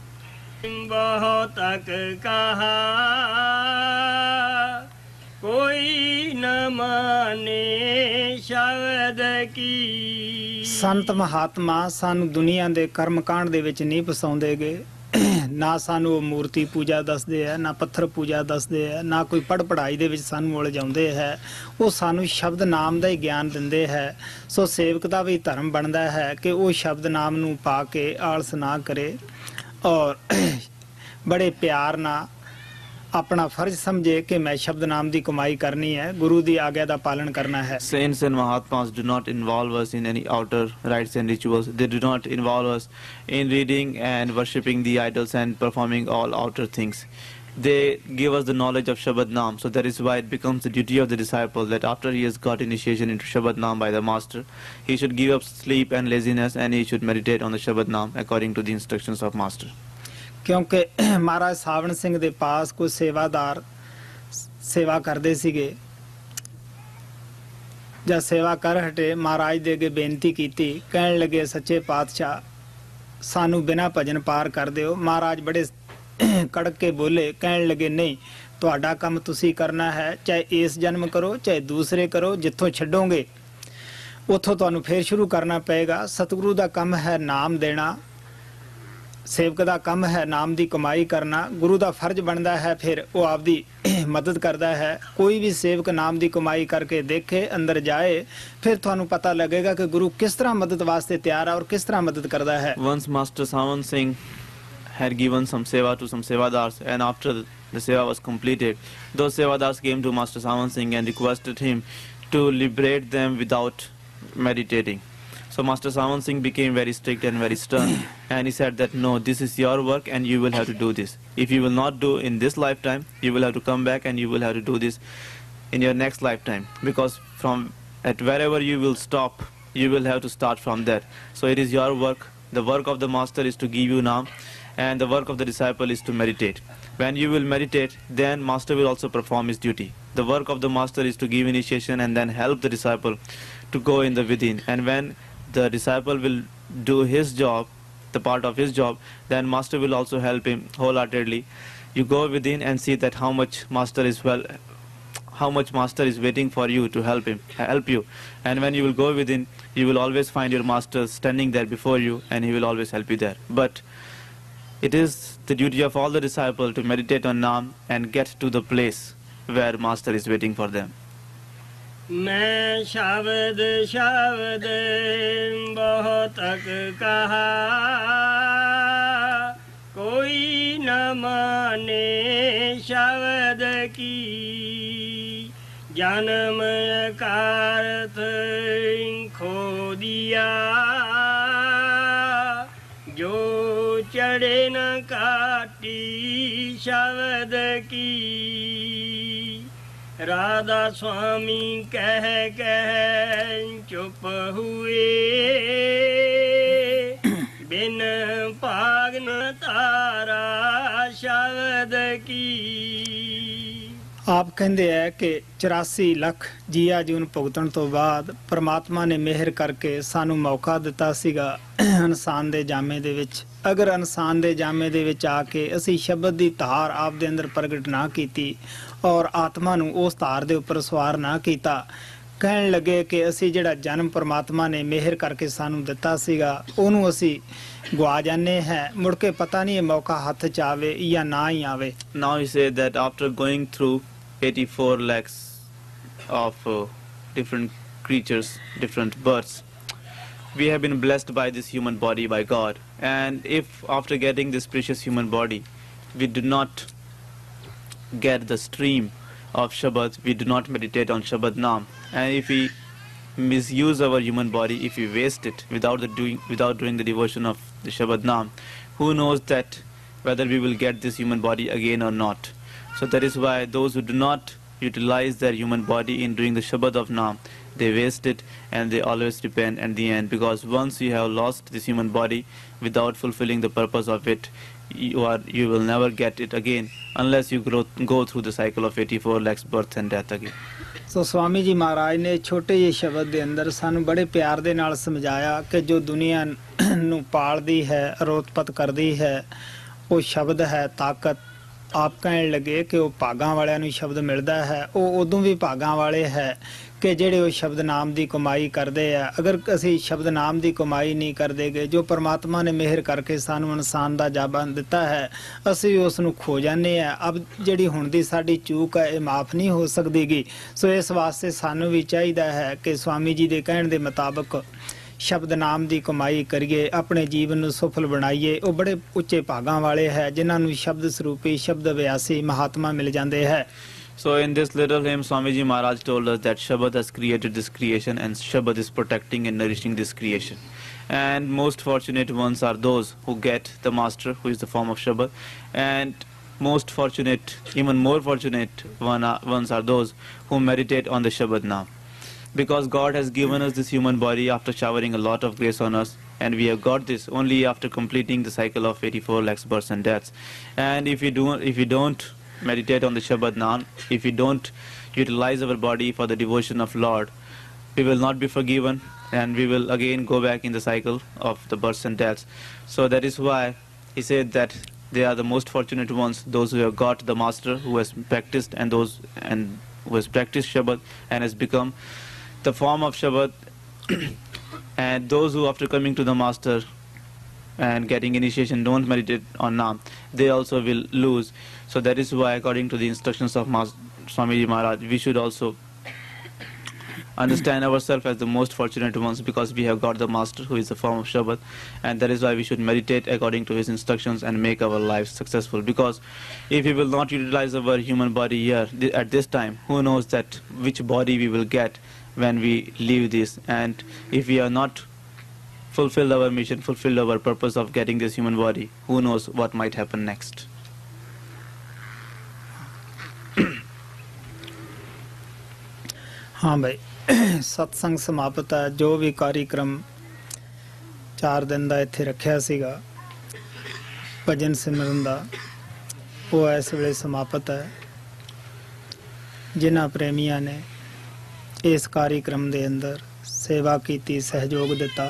कोई न माने शब्द की ਸੰਤ ਮਹਾਤਮਾ ਸਾਨੂੰ ਦੁਨੀਆ ਦੇ ਕਰਮ ਕਾਂਡ ਦੇ ਵਿੱਚ ਨਹੀਂ ਫਸਾਉਂਦੇਗੇ ਨਾ ਸਾਨੂੰ ਉਹ ਮੂਰਤੀ ਪੂਜਾ ਦੱਸਦੇ ਆ ਨਾ ਪੱਥਰ ਪੂਜਾ ਦੱਸਦੇ ਆ ਨਾ ਕੋਈ ਪੜ੍ਹਾਈ ਦੇ ਵਿੱਚ ਸਾਨੂੰ ਉਲਝਾਉਂਦੇ ਹੈ ਉਹ ਸਾਨੂੰ ਸ਼ਬਦ ਨਾਮ ਦਾ ਹੀ ਗਿਆਨ ਦਿੰਦੇ ਹੈ ਸੋ ਸੇਵਕ ਦਾ ਵੀ ਧਰਮ ਬਣਦਾ ਹੈ ਕਿ ਉਹ ਸ਼ਬਦ ਨਾਮ ਨੂੰ ਪਾ ਕੇ ਆਲਸ ਨਾ ਕਰੇ ਔਰ ਬੜੇ ਪਿਆਰ ਨਾਲ ਆਪਣਾ ਫਰਜ਼ ਸਮਝੇ ਕਿ ਮੈਂ ਸ਼ਬਦ ਨਾਮ ਦੀ ਕਮਾਈ ਕਰਨੀ ਹੈ, ਗੁਰੂ ਦੀ ਆਗਿਆ ਦਾ ਪਾਲਣ ਕਰਨਾ ਹੈ। Saints and Mahatmas do not involve us in any outer rites and rituals. They do not involve us in reading and worshipping the idols and performing all outer things. They give us the knowledge of Shabad Naam. So that is why it becomes the duty of the disciple that after he has got initiation into Shabad Naam by the master, he should give up sleep and laziness and he should meditate on the Shabad Naam according to the instructions of master. ਕਿਉਂਕਿ ਮਹਾਰਾਜ ਸਾਵਣ ਸਿੰਘ ਦੇ ਪਾਸ ਕੋਈ ਸੇਵਾਦਾਰ ਸੇਵਾ ਕਰਦੇ ਸੀਗੇ। ਜਦ ਸੇਵਾ ਕਰ ਹਟੇ, ਮਹਾਰਾਜ ਦੇ ਅੱਗੇ ਬੇਨਤੀ ਕੀਤੀ, ਕਹਿਣ ਲੱਗੇ ਸੱਚੇ ਪਾਤਸ਼ਾਹ ਸਾਨੂੰ ਬਿਨਾਂ ਭਜਨ ਪਾਰ ਕਰ ਦਿਓ। ਮਹਾਰਾਜ ਬੜੇ ਕੜਕ ਕੇ ਬੋਲੇ, ਕਹਿਣ ਲੱਗੇ ਨਹੀਂ, ਤੁਹਾਡਾ ਕੰਮ ਤੁਸੀਂ ਕਰਨਾ ਹੈ, ਚਾਹੇ ਇਸ ਜਨਮ ਕਰੋ ਚਾਹੇ ਦੂਸਰੇ ਕਰੋ, ਜਿੱਥੋਂ ਛੱਡੋਗੇ ਉੱਥੋਂ ਤੁਹਾਨੂੰ ਫੇਰ ਸ਼ੁਰੂ ਕਰਨਾ ਪਏਗਾ। ਸਤਿਗੁਰੂ ਦਾ ਕੰਮ ਹੈ ਨਾਮ ਦੇਣਾ, ਸੇਵਕ ਦਾ ਕੰਮ ਹੈ ਨਾਮ ਦੀ ਕਮਾਈ ਕਰਨਾ। ਗੁਰੂ ਦਾ ਫਰਜ਼ ਬਣਦਾ ਹੈ ਫਿਰ ਉਹ ਆਪਦੀ ਮਦਦ ਕਰਦਾ ਹੈ। ਕੋਈ ਵੀ ਸੇਵਕ ਨਾਮ ਦੀ ਕਮਾਈ ਕਰਕੇ ਦੇਖੇ, ਅੰਦਰ ਜਾਏ, ਫਿਰ ਤੁਹਾਨੂੰ ਪਤਾ ਲੱਗੇਗਾ ਕਿ ਗੁਰੂ ਕਿਸ ਤਰ੍ਹਾਂ ਮਦਦ ਵਾਸਤੇ ਤਿਆਰ ਹੈ ਔਰ ਕਿਸ ਤਰ੍ਹਾਂ ਮਦਦ ਕਰਦਾ ਹੈ। Once Master Sawan Singh had given some seva to some sevadars, and after the seva was completed, those sevadars came to Master Sawan Singh and requested him to liberate them without meditating. So Master Sawan Singh became very strict and very stern, and he said that no, this is your work and you will have to do this. If you will not do in this lifetime, you will have to come back and you will have to do this in your next lifetime, because from at wherever you will stop, you will have to start from there. So it is your work. The work of the master is to give you naam, and the work of the disciple is to meditate. When you will meditate, then master will also perform his duty. The work of the master is to give initiation and then help the disciple to go in the within. And when the disciple will do his job, the part of his job, then master will also help him wholeheartedly. You go within and see that how much master is waiting for you to help you. And when you will go within, you will always find your master standing there before you, and he will always help you there. But it is the duty of all the disciples to meditate on Naam and get to the place where master is waiting for them. मैं शब्द शब्द बहुत कहा, कोई न माने शब्द की, जन्म का अर्थ खो दिया, जो चढ़े न काटी शब्द की। राधा स्वामी कह चुप हुए, बिन पाग न तारा शब्द की। ਆਪ ਕਹਿੰਦੇ ਹੈ ਕਿ 84 ਲੱਖ ਜੀਆ ਜੂਨ ਭੁਗਤਣ ਤੋਂ ਬਾਅਦ ਪਰਮਾਤਮਾ ਨੇ ਮਿਹਰ ਕਰਕੇ ਸਾਨੂੰ ਮੌਕਾ ਦਿੱਤਾ ਸੀਗਾ ਇਨਸਾਨ ਦੇ ਜਾਮੇ ਦੇ ਵਿੱਚ। ਅਗਰ ਇਨਸਾਨ ਦੇ ਜਾਮੇ ਦੇ ਵਿੱਚ ਆ ਕੇ ਅਸੀਂ ਸ਼ਬਦ ਦੀ ਧਾਰ ਆਪ ਦੇ ਅੰਦਰ ਪ੍ਰਗਟ ਨਾ ਕੀਤੀ ਔਰ ਆਤਮਾ ਨੂੰ ਉਸ ਧਾਰ ਦੇ ਉੱਪਰ ਸਵਾਰ ਨਾ ਕੀਤਾ, ਕਹਿਣ ਲੱਗੇ ਕਿ ਅਸੀਂ ਜਿਹੜਾ ਜਨਮ ਪਰਮਾਤਮਾ ਨੇ ਮਿਹਰ ਕਰਕੇ ਸਾਨੂੰ ਦਿੱਤਾ ਸੀਗਾ ਉਹਨੂੰ ਅਸੀਂ ਗਵਾ ਜਾਂਦੇ ਹੈ, ਮੁੜ ਕੇ ਪਤਾ ਨਹੀਂ ਇਹ ਮੌਕਾ ਹੱਥ 'ਚ ਆਵੇ ਜਾਂ ਨਾ ਹੀ ਆਵੇ। Now he said that after going through 84 lakhs of different creatures, different births, we have been blessed by this human body by God. And if after getting this precious human body, we do not get the stream of Shabad, we do not meditate on Shabad Naam, and if we misuse our human body, if we waste it without doing the devotion of the Shabad Naam, who knows that whether we will get this human body again or not. So that is why those who do not utilize their human body in doing the Shabad of Naam, they waste it and they always repent at the end, because once you have lost this human body without fulfilling the purpose of it, you will never get it again unless you go through the cycle of 84 lakhs birth and death again. ਸੋ ਸਵਾਮੀ ਜੀ ਮਹਾਰਾਜ ਨੇ ਛੋਟੇ ਜਿਹੇ ਸ਼ਬਦ ਦੇ ਅੰਦਰ ਸਾਨੂੰ ਬੜੇ ਪਿਆਰ ਦੇ ਨਾਲ ਸਮਝਾਇਆ ਕਿ ਜੋ ਦੁਨੀਆ ਨੂੰ ਪਾਲਦੀ ਹੈ, ਅਰੋਤਪਤ ਕਰਦੀ ਹੈ, ਉਹ ਸ਼ਬਦ ਹੈ ਤਾਕਤ। ਆਪ ਕਹਿਣ ਲੱਗੇ ਕਿ ਉਹ ਭਾਗਾਂ ਵਾਲਿਆਂ ਨੂੰ ਸ਼ਬਦ ਮਿਲਦਾ ਹੈ, ਉਹ ਉਦੋਂ ਵੀ ਭਾਗਾਂ ਵਾਲੇ ਹੈ ਕਿ ਜਿਹੜੇ ਉਹ ਸ਼ਬਦ ਨਾਮ ਦੀ ਕਮਾਈ ਕਰਦੇ ਆ। ਅਗਰ ਅਸੀਂ ਸ਼ਬਦ ਨਾਮ ਦੀ ਕਮਾਈ ਨਹੀਂ ਕਰਦੇਗੇ, ਜੋ ਪਰਮਾਤਮਾ ਨੇ ਮਿਹਰ ਕਰਕੇ ਸਾਨੂੰ ਇਨਸਾਨ ਦਾ ਜਾਬਾ ਦਿੱਤਾ ਹੈ, ਅਸੀਂ ਉਸ ਨੂੰ ਖੋ ਜਾਂਦੇ ਆ। ਅਬ ਜਿਹੜੀ ਹੁਣ ਦੀ ਸਾਡੀ ਚੂਕ ਹੈ ਇਹ ਮਾਫ ਨਹੀਂ ਹੋ ਸਕਦੀਗੀ। ਸੋ ਇਸ ਵਾਸਤੇ ਸਾਨੂੰ ਵੀ ਚਾਹੀਦਾ ਹੈ ਕਿ ਸਵਾਮੀ ਜੀ ਦੇ ਕਹਿਣ ਦੇ ਮੁਤਾਬਕ ਸ਼ਬਦ ਨਾਮ ਦੀ ਕਮਾਈ ਕਰੀਏ, ਆਪਣੇ ਜੀਵਨ ਨੂੰ ਸਫਲ ਬਣਾਈਏ। ਉਹ ਬੜੇ ਉੱਚੇ ਭਾਗਾਂ ਵਾਲੇ ਹੈ ਜਿਨ੍ਹਾਂ ਨੂੰ ਸ਼ਬਦ ਸਰੂਪੀ ਸ਼ਬਦ ਵਿਆਸੀ ਮਹਾਤਮਾ ਮਿਲ ਜਾਂਦੇ ਹੈ। So in this little hymn, Swamiji Maharaj told us that Shabad has created this creation and Shabad is protecting and nourishing this creation. And most fortunate ones are those who get the master, who is the form of Shabad. And most fortunate, even more fortunate ones are those who meditate on the Shabad Naam. Because God has given us this human body after showering a lot of grace on us, and we have got this only after completing the cycle of 84 lakhs births and deaths. And if we don't meditate on the Shabad Naam, if we don't utilize our body for the devotion of Lord, we will not be forgiven and we will again go back in the cycle of the births and deaths. So that is why he said that they are the most fortunate ones, those who have got the master, who has practiced, and who has practiced Shabad and has become the form of Shabad. And those who after coming to the master and getting initiation don't meditate on Naam, they also will lose. So that is why, according to the instructions of Swamiji Maharaj, we should also understand ourselves as the most fortunate ones, because we have got the master who is the form of Shabad, and that is why we should meditate according to his instructions and make our lives successful. Because if we will not utilize our human body here at this time, who knows that which body we will get when we leave this. And if we are not fulfilled our mission, fulfilled our purpose of getting this human body, who knows what might happen next. हाँ भाई, सत्संग समाप्त है। जो भी कार्यक्रम 4 दिन ਦਾ ਇੱਥੇ ਰੱਖਿਆ ਸੀਗਾ ਭਜਨ ਸਿਮਰਨ ਦਾ, ਉਹ ਇਸ ਵੇਲੇ ਸਮਾਪਤ ਹੈ। ਜਿਨ੍ਹਾਂ ਪ੍ਰੇਮੀਆਂ ਨੇ ਇਸ ਕਾਰਿਕ੍ਰਮ ਦੇ ਅੰਦਰ ਸੇਵਾ ਕੀਤੀ, ਸਹਿਯੋਗ ਦਿੱਤਾ,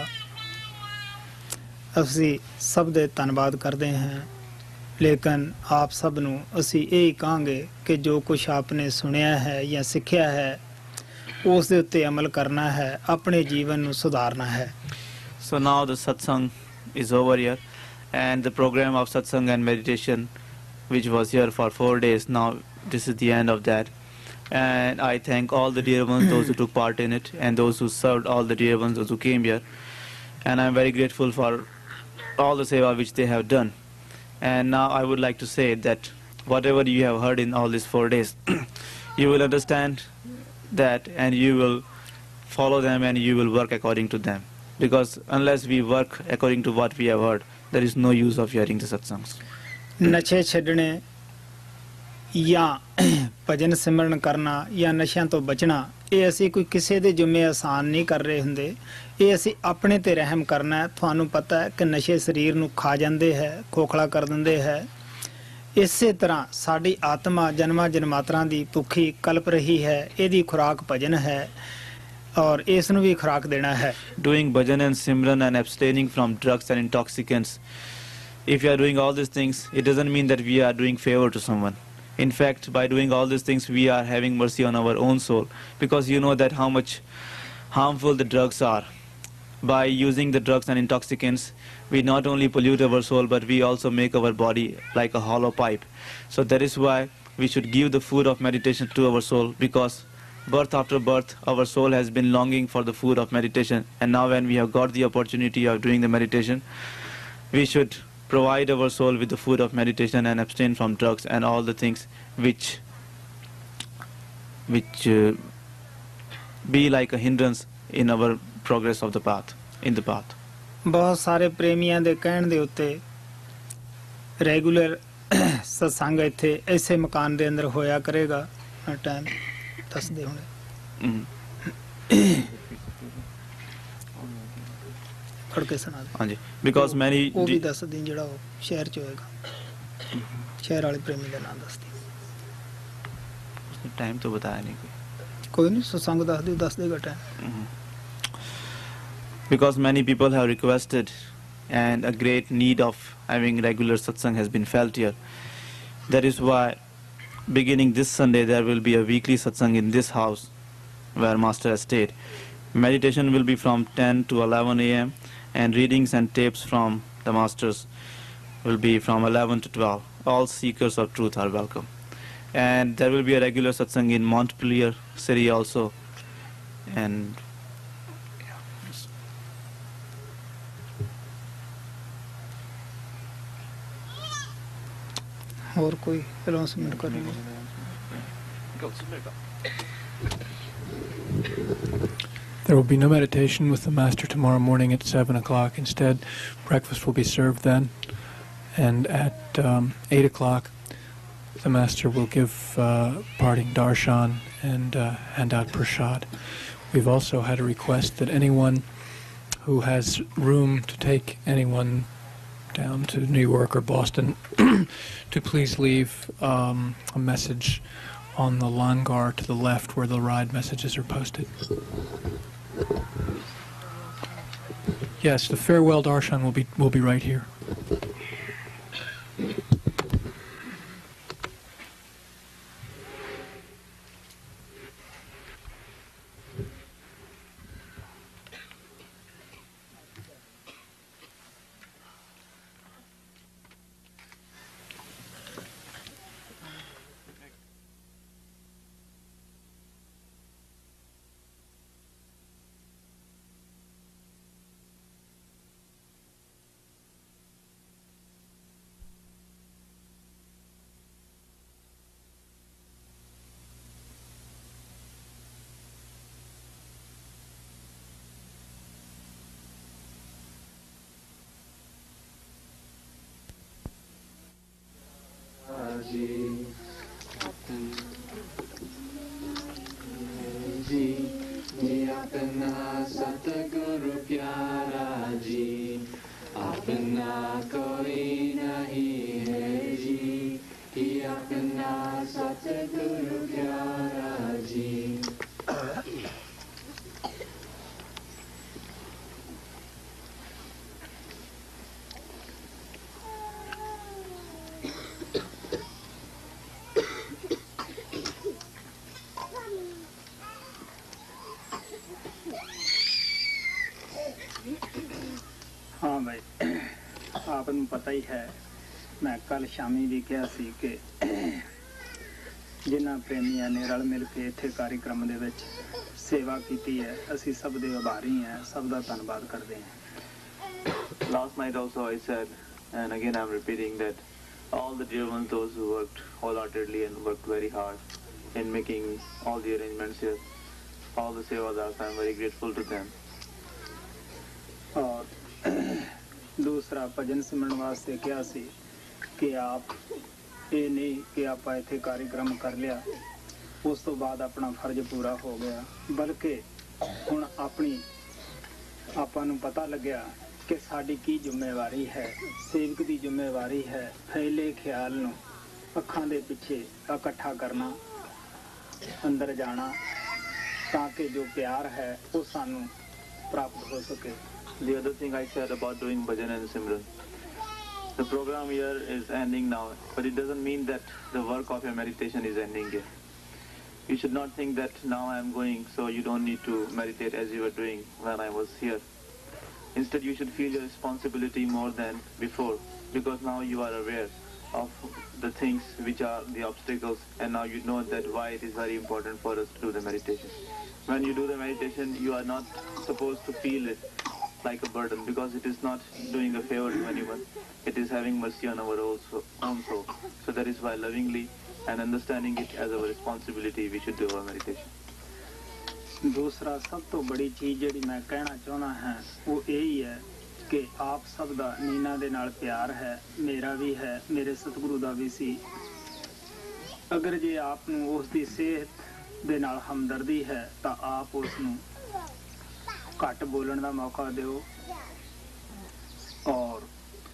ਅਸੀਂ ਸਭ ਦੇ ਧੰਨਵਾਦ ਕਰਦੇ ਹਾਂ। ਲੇਕਿਨ ਆਪ ਸਭ ਨੂੰ ਅਸੀਂ ਇਹ ਹੀ ਕਹਾਂਗੇ ਕਿ ਜੋ ਕੁਝ ਆਪਨੇ ਸੁਣਿਆ ਹੈ ਜਾਂ ਸਿੱਖਿਆ ਹੈ ਉਸ ਦੇ ਉੱਤੇ ਅਮਲ ਕਰਨਾ ਹੈ, ਆਪਣੇ ਜੀਵਨ ਨੂੰ ਸੁਧਾਰਨਾ ਹੈ। So now the satsang is over here, and the program of satsang and meditation, which was here for 4 days, now this is the end of that. And I thank all the dear ones, those who took part in it, and those who served, all the dear ones, those who came here. And I'm very grateful for all the seva which they have done. And now I would like to say that whatever you have heard in all these 4 days, you will understand that and you will follow them and you will work according to them. Because unless we work according to what we have heard, there is no use of hearing the satsangs. ਨਸ਼ੇ ਛੱਡਣੇ ਜਾਂ ਭਜਨ ਸਿਮਰਨ ਕਰਨਾ ਜਾਂ ਨਸ਼ਿਆਂ ਤੋਂ ਬਚਣਾ, ਇਹ ਅਸੀਂ ਕੋਈ ਕਿਸੇ ਦੇ ਜ਼ਿੰਮੇ ਆਸਾਨ ਨਹੀਂ ਕਰ ਰਹੇ ਹੁੰਦੇ। ਇਹ ਅਸੀਂ ਆਪਣੇ ਤੇ ਰਹਿਮ ਕਰਨਾ ਹੈ। ਤੁਹਾਨੂੰ ਪਤਾ ਹੈ ਕਿ ਨਸ਼ੇ ਸਰੀਰ ਨੂੰ ਖਾ ਜਾਂਦੇ ਹੈ, ਖੋਖਲਾ ਕਰ ਦਿੰਦੇ ਹੈ। ਇਸੇ ਤਰ੍ਹਾਂ ਸਾਡੀ ਆਤਮਾ ਜਨਮਾਂ ਜਨਮਾਤਰਾਂ ਦੀ ਭੁੱਖੀ ਕਲਪ ਰਹੀ ਹੈ। ਇਹਦੀ ਖੁਰਾਕ ਭਜਨ ਹੈ ਔਰ ਇਸ ਨੂੰ ਵੀ ਖੁਰਾਕ ਦੇਣਾ ਹੈ। Doing bhajan and simran and abstaining from drugs and intoxicants, if you are doing all these things, it doesn't mean that we are doing favor to someone. In fact, by doing all these things, we are having mercy on our own soul, because you know that how much harmful the drugs are. By using the drugs and intoxicants, we not only pollute our soul, but we also make our body like a hollow pipe. So that is why we should give the food of meditation to our soul, because birth after birth, our soul has been longing for the food of meditation. And now when we have got the opportunity of doing the meditation, we should provide our soul with the food of meditation and abstain from drugs and all the things which be like a hindrance in our progress of the path, in the path. ਬਹੁਤ ਸਾਰੇ ਪ੍ਰੇਮੀਆਂ ਦੇ ਕਹਿਣ ਦੇ ਉੱਤੇ regular ਸਤਸੰਗ ਇੱਥੇ ਇਸੇ ਮਕਾਨ ਦੇ ਅੰਦਰ ਹੋਇਆ ਕਰੇਗਾ। ਟਾਈਮ ਦੱਸਦੇ ਹੋਣੇ ਫੜ ਕੇ ਸੁਣਾ ਦੇ। ਹਾਂਜੀ, because many ਉਹ ਵੀ ਦੱਸ ਦੀ ਜਿਹੜਾ ਉਹ ਸ਼ਹਿਰ ਚ ਹੋਏਗਾ। ਸ਼ਹਿਰ ਵਾਲੇ ਪ੍ਰੇਮੀ ਦਾ ਨਾਮ ਦੱਸ ਦੀ। ਟਾਈਮ ਤਾਂ ਬਤਾਇਆ ਨਹੀਂ ਕੋਈ ਨਹੀਂ, ਸਤਸੰਗ ਦੱਸ ਦੇਗਾ time. Because many people have requested and a great need of having regular satsang has been felt here. That is why beginning this Sunday there will be a weekly satsang in this house where Master has stayed. Meditation will be from 10 to 11 a.m. and readings and tapes from the Masters will be from 11 to 12. All seekers of truth are welcome. And there will be a regular satsang in Montpelier city also. And ਹੋਰ ਕੋਈ announcement ਕਰਨੀ? There will be no meditation with the Master tomorrow morning at 7 o'clock. Instead, breakfast will be served then. And at 8 o'clock, the Master will give parting darshan and hand out prasad. We've also had a request that anyone who has room to take anyone down to New York or Boston to please leave a message on the langar to the left where the ride messages are posted. Yes, the farewell darshan will be right here. अपना सतगुरु प्यारा जी, अपना कोई नहीं है जी, कि अपना सतगुरु प्यारा जी। हाँ भाई, आपनू पता ही है, मैं कल शामी भी कहा सी कि जिन्हां प्रेमियां ने रल मिल के इत्थे कार्यक्रम दे विच सेवा कीती है, असी सब दे आभारी हैं, सब दा धन्नवाद करदे हैं। Last night also I said, and again I'm repeating, that all the dear ones, those who worked wholeheartedly and worked very hard in making all the arrangements here, all the sevadars, I'm very grateful to them. और दूसरा भजन सिमरन वास्ते क्या सी कि आप ये नहीं कि आप इत्थे कार्यक्रम कर लिया उस तो बाद अपना फर्ज पूरा हो गया, बल्कि हुण अपनी आपां नूं पता लग्या कि साडी की जिम्मेवारी है। सेवक दी जिम्मेवारी है फैले ख्याल नूं अखां दे पिछे इकट्ठा करना, अंदर जाना, ताकि जो प्यार है वो सानूं प्राप्त हो सके। The other thing I said about doing bhajan and simran, the program here is ending now, but it doesn't mean that the work of your meditation is ending here. You should not think that now I am going, so you don't need to meditate as you were doing when I was here. Instead, you should feel your responsibility more than before, because now you are aware of the things which are the obstacles, and now you know that why it is very important for us to do the meditation. When you do the meditation, you are not supposed to feel it like a burden, because it is not doing a favor to anyone. It is having mercy on our own soul. So that is why lovingly and understanding it as our responsibility, we should do our meditation. दूसरा सब तो बड़ी चीज़ जिहड़ी मैं कहना चाहना है वो यही है कि आप सब दा नीना दे नाल प्यार है, मेरा भी है, मेरे सतगुरु दा भी सी। अगर जे आप नूं उस दी सेहत दे नाल हमदर्दी है तो आप उस नूं घट बोलण दा मौका दिओ, और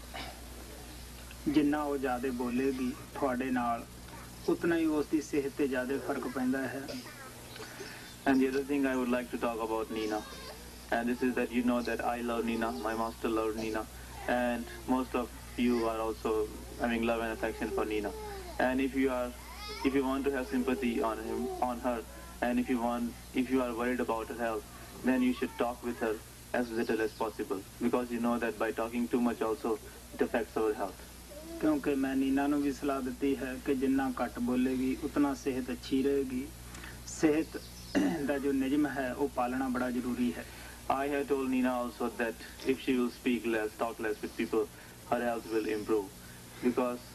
जिन्ना वो ज़्यादा बोलेगी तुहाडे नाल उतना ही उस दी सेहत ते ज़्यादा फर्क पैंदा है। And the other thing I would like to talk about Nina, and this is that you know that I love Nina, my master loved Nina, and most of you are also having love and affection for Nina. And if you want to have sympathy on him, on her, and if you are worried about her health, then you should talk with her as little as possible, because you know that by talking too much also it affects our health. क्योंकि मैं नीना नूं भी सलाह दी है कि जिन्ना घट बोलेगी उतना सेहत अच्छी रहेगी। सेहत दा जो नियम है वो पालना बड़ा जरूरी है। I have told Nina also that if she will speak less, talk less with people, her health will improve. Because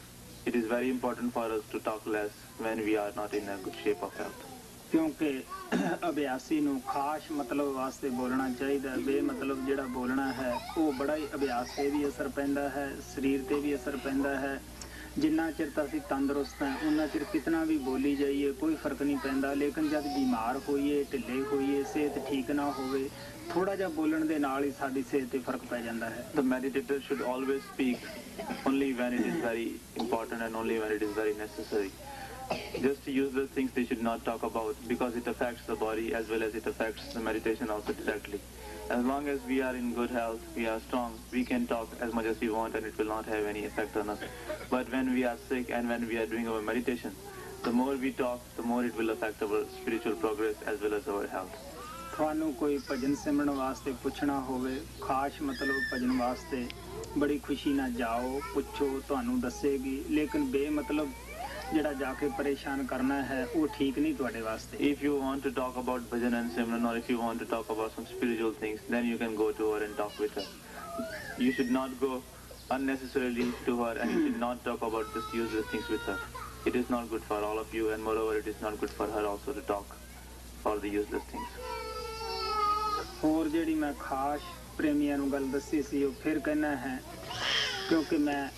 it is very important for us to talk less when we are not in a good shape of health. ਕਿਉਂਕਿ ਅਭਿਆਸੀ ਨੂੰ ਖਾਸ ਮਤਲਬ ਵਾਸਤੇ ਬੋਲਣਾ ਚਾਹੀਦਾ। ਬੇਮਤਲਬ ਜਿਹੜਾ ਬੋਲਣਾ ਹੈ ਉਹ ਬੜਾ ਹੀ ਅਭਿਆਸ ਤੇ ਵੀ ਅਸਰ ਪੈਂਦਾ ਹੈ, ਸਰੀਰ ਤੇ ਵੀ ਅਸਰ ਪੈਂਦਾ ਹੈ। ਜਿੰਨਾ ਚਿਰ ਤਾਂ ਅਸੀਂ ਤੰਦਰੁਸਤ ਹਾਂ ਉਹਨਾਂ ਚਿਰ ਕਿਤਨਾ ਵੀ ਬੋਲੀ ਜਾਈਏ ਕੋਈ ਫਰਕ ਨਹੀਂ ਪੈਂਦਾ, ਲੇਕਿਨ ਜਦ ਬਿਮਾਰ ਹੋਈਏ, ਢਿੱਲੇ ਹੋਈਏ, ਸਿਹਤ ਠੀਕ ਨਾ ਹੋਵੇ, ਥੋੜਾ ਜਿਹਾ ਬੋਲਣ ਦੇ ਨਾਲ ਹੀ ਸਾਡੀ ਸਿਹਤ ਤੇ ਫਰਕ ਪੈ ਜਾਂਦਾ ਹੈ। The meditator should always speak only when it is very important and only when it is very necessary. Just useless things they should not talk about because it affects the body as well as it affects the meditation also directly. As long as we are in good health, we are strong, we can talk as much as we want and it will not have any effect on us. But when we are sick and when we are doing our meditation, the more we talk, the more it will affect our spiritual progress as well as our health. ਤੁਹਾਨੂੰ ਕੋਈ ਭਜਨ ਸਿਮਰਨ ਵਾਸਤੇ ਪੁੱਛਣਾ ਹੋਵੇ, ਖਾਸ ਮਤਲਬ ਭਜਨ ਵਾਸਤੇ, ਬੜੀ ਖੁਸ਼ੀ ਨਾਲ ਜਾਓ, ਪੁੱਛੋ, ਤੁਹਾਨੂੰ ਦੱਸੇਗੀ। ਲੇਕਿਨ ਬੇਮਤਲਬ ਜਿਹੜਾ ਜਾ ਕੇ ਪਰੇਸ਼ਾਨ ਕਰਨਾ ਹੈ ਉਹ ਠੀਕ ਨਹੀਂ ਤੁਹਾਡੇ ਵਾਸਤੇ। If you want to talk about bhajan and simran or if you want to talk about some spiritual things, then you can go to her and talk with her. You should not go unnecessarily to her and you should not talk about just useless things with her. It is not good for all of you and moreover it is not good for her also to talk for the useless things. ਹੋਰ ਜਿਹੜੀ ਮੈਂ ਖਾਸ ਪ੍ਰੇਮੀਆਂ ਨੂੰ ਗੱਲ ਦੱਸੀ ਸੀ ਉਹ ਫਿਰ ਕਹਿਣਾ ਹੈ, ਕਿਉਂਕਿ ਮੈਂ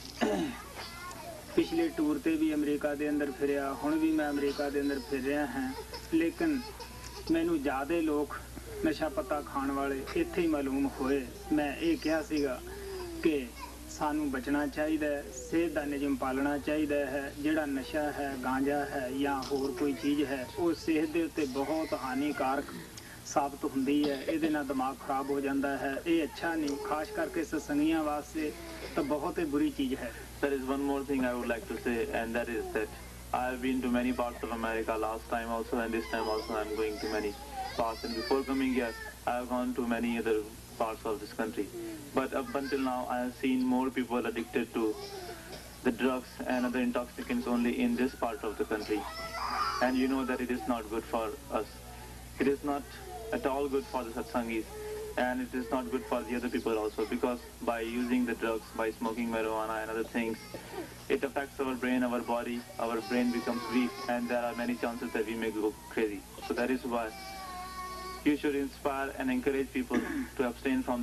ਪਿਛਲੇ ਟੂਰ ਤੇ ਵੀ ਅਮਰੀਕਾ ਦੇ ਅੰਦਰ ਫਿਰਿਆ, ਹੁਣ ਵੀ ਮੈਂ ਅਮਰੀਕਾ ਦੇ ਅੰਦਰ ਫਿਰ ਰਿਹਾ ਹਾਂ, ਲੇਕਿਨ ਮੈਨੂੰ ਜ਼ਿਆਦਾ ਲੋਕ ਨਸ਼ਾ ਪੱਤਾ ਖਾਣ ਵਾਲੇ ਇੱਥੇ ਹੀ ਮਾਲੂਮ ਹੋਏ। ਮੈਂ ਇਹ ਕਿਹਾ ਸੀਗਾ ਕਿ ਸਾਨੂੰ ਬਚਣਾ ਚਾਹੀਦਾ ਹੈ, ਸਿਹਤ ਦਾ ਨਿਯਮ ਪਾਲਣਾ ਚਾਹੀਦਾ ਹੈ। ਜਿਹੜਾ ਨਸ਼ਾ ਹੈ, ਗਾਂਜਾ ਹੈ ਜਾਂ ਹੋਰ ਕੋਈ ਚੀਜ਼ ਹੈ ਉਹ ਸਿਹਤ ਦੇ ਉੱਤੇ ਬਹੁਤ ਹਾਨੀਕਾਰਕ ਸਾਬਤ ਹੁੰਦੀ ਹੈ। ਇਹਦੇ ਨਾਲ ਦਿਮਾਗ ਖਰਾਬ ਹੋ ਜਾਂਦਾ ਹੈ, ਇਹ ਅੱਛਾ ਨਹੀਂ, ਖਾਸ ਕਰਕੇ ਸਤਸੰਗੀਆਂ ਵਾਸਤੇ ਤਾਂ ਬਹੁਤ ਹੀ ਬੁਰੀ ਚੀਜ਼ ਹੈ। There is one more thing I would like to say, and that is that I have been to many parts of America last time also and this time also I am going to many parts, and before coming here I have gone to many other parts of this country. But up until now I have seen more people addicted to the drugs and other intoxicants only in this part of the country. And you know that it is not good for us. It is not at all good for the satsangis. And it is not good for the other people also because by using the drugs, by smoking marijuana and other things, it affects our brain, our body, our brain becomes weak and there are many chances that we may go crazy. So that is why you should inspire and encourage people to abstain from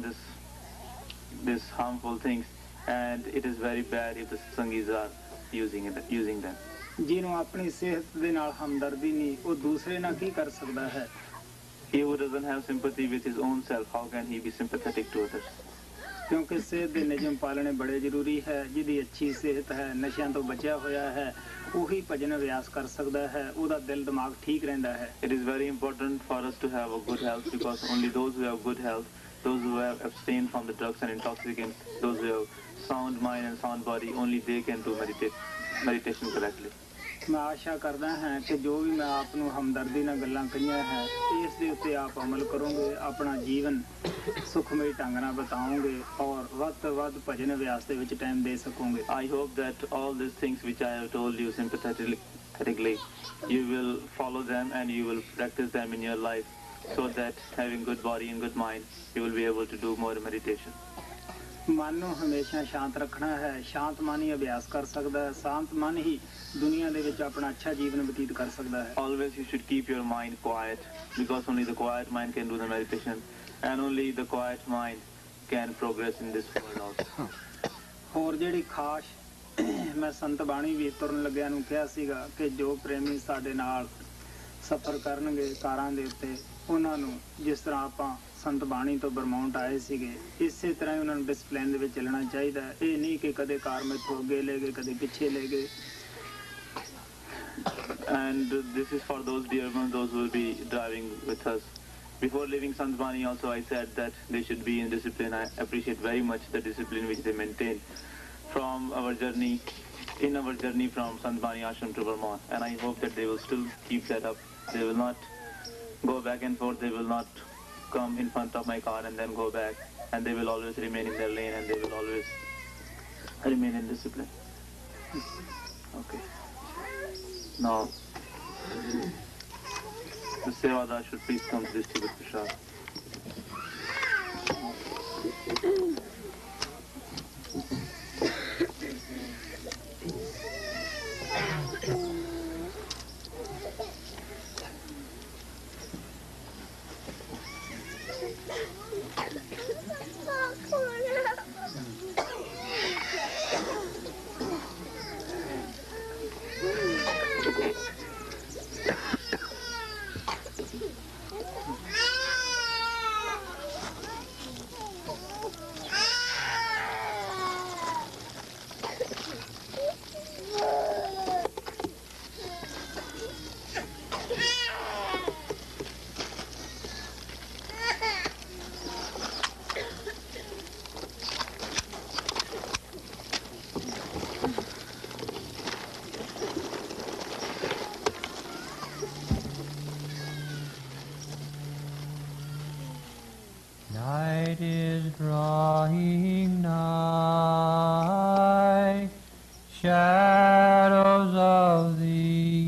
this harmful things, and it is very bad if the sangis are using them. ਜਿਹਨੂੰ ਆਪਣੀ ਸਿਹਤ ਦੇ ਨਾਲ ਹਮਦਰਦੀ ਨਹੀਂ ਉਹ ਦੂਸਰੇ ਨਾਲ ਕੀ ਕਰ ਸਕਦਾ ਹੈ। He who doesn't have sympathy with his own self, how can he be sympathetic to others? ਕਿਉਂਕਿ ਸਿਹਤ ਦੇ ਨਿਯਮ ਪਾਲਣੇ ਬੜੇ ਜ਼ਰੂਰੀ ਹੈ। ਜਿਹਦੀ ਅੱਛੀ ਸਿਹਤ ਹੈ, ਨਸ਼ਿਆਂ ਤੋਂ ਬਚਿਆ ਹੋਇਆ ਹੈ, ਉਹੀ ਭਜਨ ਅਭਿਆਸ ਕਰ ਸਕਦਾ ਹੈ, ਉਹਦਾ ਦਿਲ ਦਿਮਾਗ ਠੀਕ ਰਹਿੰਦਾ ਹੈ। It is very important for us to have a good health because only those who have good health, those who have abstained from the drugs and intoxicants, those who have sound mind and sound body, only they can do meditation correctly. ਮੈਂ ਆਸ਼ਾ ਕਰਦਾ ਹਾਂ ਕਿ ਜੋ ਵੀ ਮੈਂ ਆਪ ਨੂੰ ਹਮਦਰਦੀ ਨਾਲ ਗੱਲਾਂ ਕਹੀਆਂ ਹੈ ਇਸ ਦੇ ਉੱਤੇ ਆਪ ਅਮਲ ਕਰੋਗੇ, ਆਪਣਾ ਜੀਵਨ ਸੁਖਮਈ ਢੰਗ ਨਾਲ ਬਿਤਾਓਗੇ ਔਰ ਵੱਧ ਤੋਂ ਵੱਧ ਭਜਨ ਅਭਿਆਸ ਦੇ ਵਿੱਚ ਟਾਈਮ ਦੇ ਸਕੋਗੇ। I hope that all these things which I have told you sympathetically, you will follow them and you will practice them in your life so that having good body and good mind, you will be able to do more meditation. ਮਨ ਨੂੰ ਹਮੇਸ਼ਾ ਸ਼ਾਂਤ ਰੱਖਣਾ ਹੈ, ਸ਼ਾਂਤ ਮਨ ਹੀ ਅਭਿਆਸ ਕਰ ਸਕਦਾ ਹੈ, ਸ਼ਾਂਤ ਮਨ ਹੀ ਦੁਨੀਆ ਦੇ ਵਿੱਚ ਆਪਣਾ ਅੱਛਾ ਜੀਵਨ ਬਤੀਤ ਕਰ ਸਕਦਾ ਹੈ। Always you should keep your mind quiet because only the quiet mind can do the meditation and only the quiet mind can progress in this world also. ਹੋਰ ਜਿਹੜੀ ਖਾਸ ਮੈਂ ਸੰਤ ਬਾਣੀ ਵੀ ਤੁਰਨ ਲੱਗਿਆਂ ਨੂੰ ਕਿਹਾ ਸੀਗਾ ਕਿ ਜੋ ਪ੍ਰੇਮੀ ਸਾਡੇ ਨਾਲ ਸਫ਼ਰ ਕਰਨਗੇ ਕਾਰਾਂ ਦੇ ਉੱਤੇ ਉਹਨਾਂ ਨੂੰ ਜਿਸ ਤਰ੍ਹਾਂ ਆਪਾਂ ਸੰਤ ਬਾਣੀ ਤੋਂ ਬਰਮਾਉਂਟ ਆਏ ਸੀਗੇ ਇਸੇ ਤਰ੍ਹਾਂ ਹੀ ਉਹਨਾਂ ਨੂੰ ਡਿਸਪਲਿਨ ਦੇ ਵਿੱਚ ਚੱਲਣਾ ਚਾਹੀਦਾ। ਇਹ ਨਹੀਂ ਕਿ ਕਦੇ ਕਾਰ ਮੈਥੋਂ ਅੱਗੇ ਲੈ ਗਏ ਕਦੇ ਪਿੱਛੇ ਲੈ ਗਏ। And this is for those dear ones, those who will be driving with us. Before leaving Sant Bani also I said that they should be in discipline. I appreciate very much the discipline which they maintain from our journey, in our journey from Sant Bani Ashram to Vermont, and I hope that they will still keep that up. They will not go back and forth, they will not come in front of my car and then go back, and they will always remain in their lane and they will always remain in discipline. Okay. Now the Sevadar should please come to distribute prasad. Night is drawing nigh, shadows of the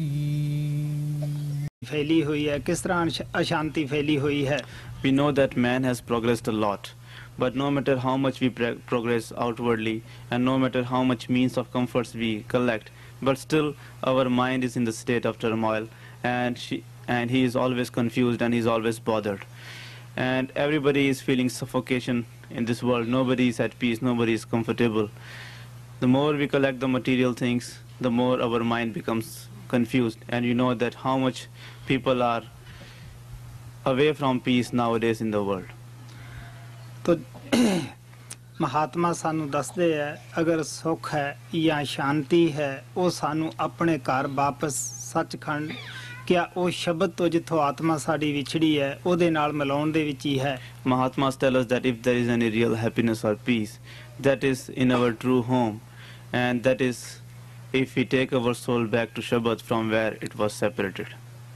फैली हुई है, किस तरह अशांति फैली हुई है। We know that man has progressed a lot, but no matter how much we progress outwardly and no matter how much means of comforts we collect, but still our mind is in the state of turmoil, and he is always confused and he is always bothered. And everybody is feeling suffocation in this world. Nobody is at peace, nobody is comfortable. The more we collect the material things, the more our mind becomes confused, and you know that how much people are away from peace nowadays in the world. तो महात्मा सानू दसदे है अगर सुख है या शांति है वो सानू अपने घर वापस सचखंड क्या वो शब्द तो जिथों आत्मा साड़ी विछड़ी है ओदे नाल मिलाउण दे विच ही है। Mahatmas tell us that if there is any real happiness or peace, that is in our true home, and that is if we take our soul back to Shabad from where it was separated.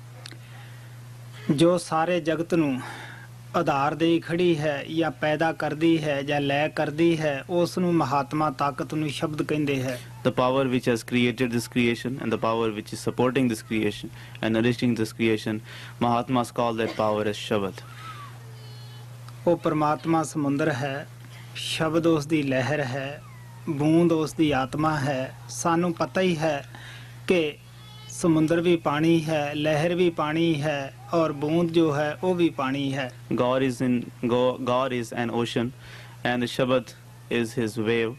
जो सारे जगत नू आधार दे खड़ी है या पैदा करदी है या लय करदी है उस नू महात्मा ताकत नू शब्द कहंदे है। The power which has created this creation and the power which is supporting this creation and nourishing this creation, Mahatmas call that power as Shabad. वो परमात्मा समुंदर है, शब्द उस दी लहर है, बूंद उस दी आत्मा है। सानू पता ही है कि समुंदर भी पानी है, लहर भी पानी है और बूंद जो है वो भी पानी है। God is an ocean, and the Shabad is his wave,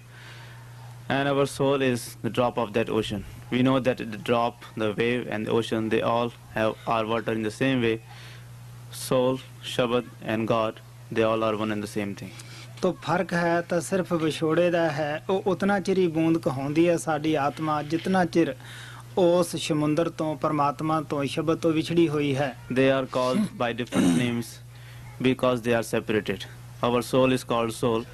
and our soul is the drop of that ocean. We know that the drop, the wave, and the ocean, they all are water in the same way. Soul, Shabad, and God, they all are one and the same thing. तो फर्क है तो सिर्फ विछोड़े दा है। वो उतना चिर ही बूंद कहाउंदी है साडी आत्मा जितना चिर उस समुंदर तो परमात्मा तो शब्द तो विछड़ी हुई है। They are called by different names because they are separated. Our soul is called soul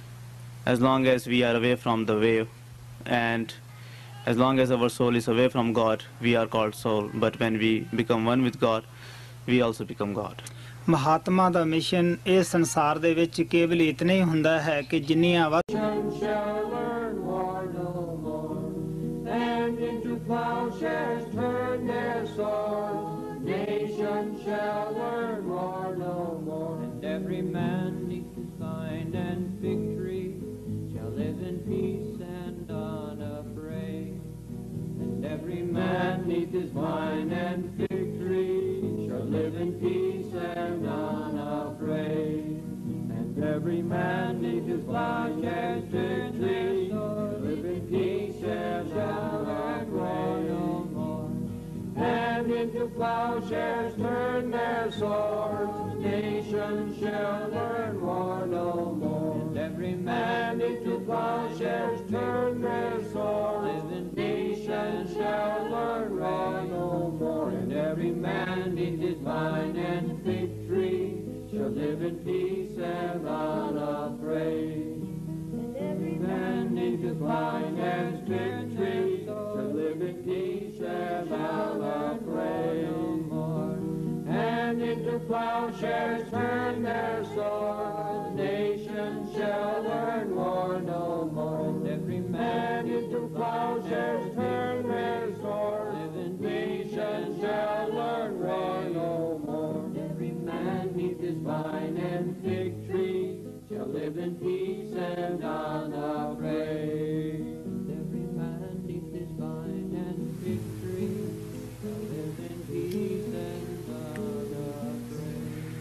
as long as we are away from the wave, and as long as our soul is away from God, we are called soul. But when we become one with God, we also become God. महात्मा दा mission इस संसार दे विच केवल इतना ही हुंदा है कि जिन्नियां Shall learn war no more, and into plowshares turn their swords. Nations shall learn war no more, and every man neath his vine and fig tree shall live in peace and unafraid. And every man neath his vine and fig tree shall live in peace and unafraid. And every man neath his plowshares fig tree shall live in peace and unafraid no more. And into plowshares turn their swords. Nations shall learn war no more. and every And into plowshares turn their swords. Nations shall learn war no more. And every man neath his vine and fig tree shall live in peace and unafraid. And every man neath his vine and fig tree shall live in peace and unafraid no more. And into plowshares turn their swords. Nations shall learn war no more. and every And into plowshares turn their swords. Nations shall learn war no more. Every man neath his vine and fig tree shall live in peace and unafraid. and every man neath his vine and fig tree shall live in peace and unafraid.